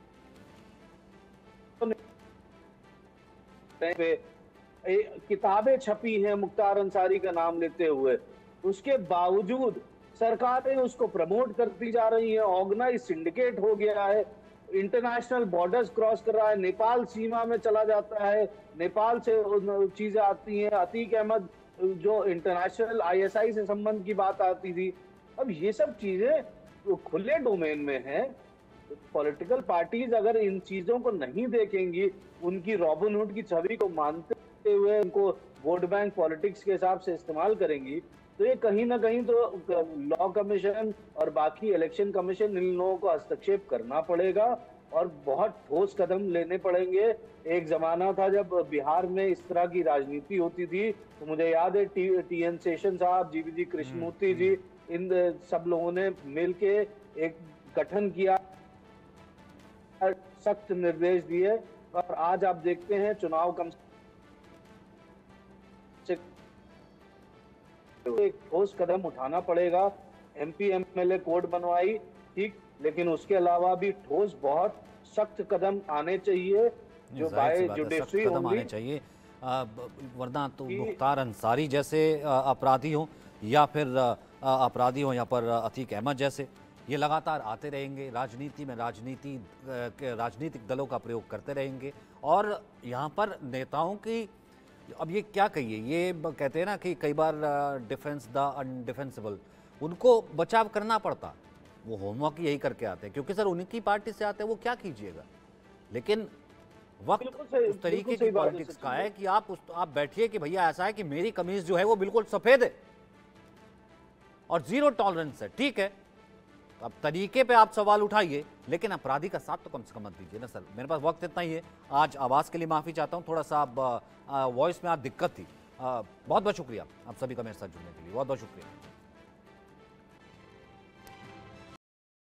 किताबें छपी हैं मुख्तार अंसारी का नाम लेते हुए, उसके बावजूद सरकारें उसको प्रमोट करती जा रही है। ऑर्गेनाइज सिंडिकेट हो गया है, इंटरनेशनल बॉर्डर्स क्रॉस कर रहा है, नेपाल सीमा में चला जाता है, नेपाल से चीजें आती हैं। अतीक अहमद जो इंटरनेशनल आईएसआई से संबंध की बात आती थी, अब ये सब चीजें खुले डोमेन में है। पॉलिटिकल पार्टीज अगर इन चीजों को नहीं देखेंगी, उनकी रॉबिनहुड की छवि को मानते हुए उनको वोट बैंक पॉलिटिक्स के हिसाब से इस्तेमाल करेंगी, तो ये कहीं ना कहीं तो लॉ कमीशन और बाकी इलेक्शन कमीशन इन लोगों को हस्तक्षेप करना पड़ेगा और बहुत ठोस कदम लेने पड़ेंगे। एक जमाना था जब बिहार में इस तरह की राजनीति होती थी, तो मुझे याद है टी टी एन शेषन साहब, जीवी जी कृष्णमूर्ति जी, इन सब लोगों ने मिलके एक गठन किया, सख्त निर्देश दिए, और आज आप देखते हैं चुनाव कम एक ठोस कदम उठाना पड़ेगा। एमपी एमएलए कोड बनवाई, ठीक, लेकिन उसके अलावा भी ठोस बहुत सख्त कदम आने चाहिए जो बाय जुडिशरी आने चाहिए, वरना तो मुख्तार अंसारी जैसे अपराधी हों या फिर अपराधी हों यहाँ पर अतीक अहमद जैसे, ये लगातार आते रहेंगे राजनीति में, राजनीति राजनीतिक दलों का प्रयोग करते रहेंगे। और यहाँ पर नेताओं की, अब ये क्या कहिए, ये कहते हैं ना कि कई बार डिफेंस द अनडिफेंसिबल, उनको बचाव करना पड़ता, वो होमवर्क यही करके आते हैं क्योंकि सर उनकी पार्टी से आते हैं, वो क्या कीजिएगा। लेकिन वक्त उस तरीके की पॉलिटिक्स का है कि आप उस आप बैठिए कि भैया ऐसा है कि मेरी कमीज जो है वो बिल्कुल सफेद है और जीरो टॉलरेंस है, ठीक है, अब तरीके पे आप सवाल उठाइए, लेकिन अपराधी का साथ तो कम से कम मत दीजिए ना सर। मेरे पास वक्त इतना ही है, आज आवाज़ के लिए माफ़ी चाहता हूँ, थोड़ा सा वॉइस में आज दिक्कत थी। बहुत बहुत शुक्रिया आप सभी का मेरे साथ जुड़ने के लिए, बहुत बहुत शुक्रिया।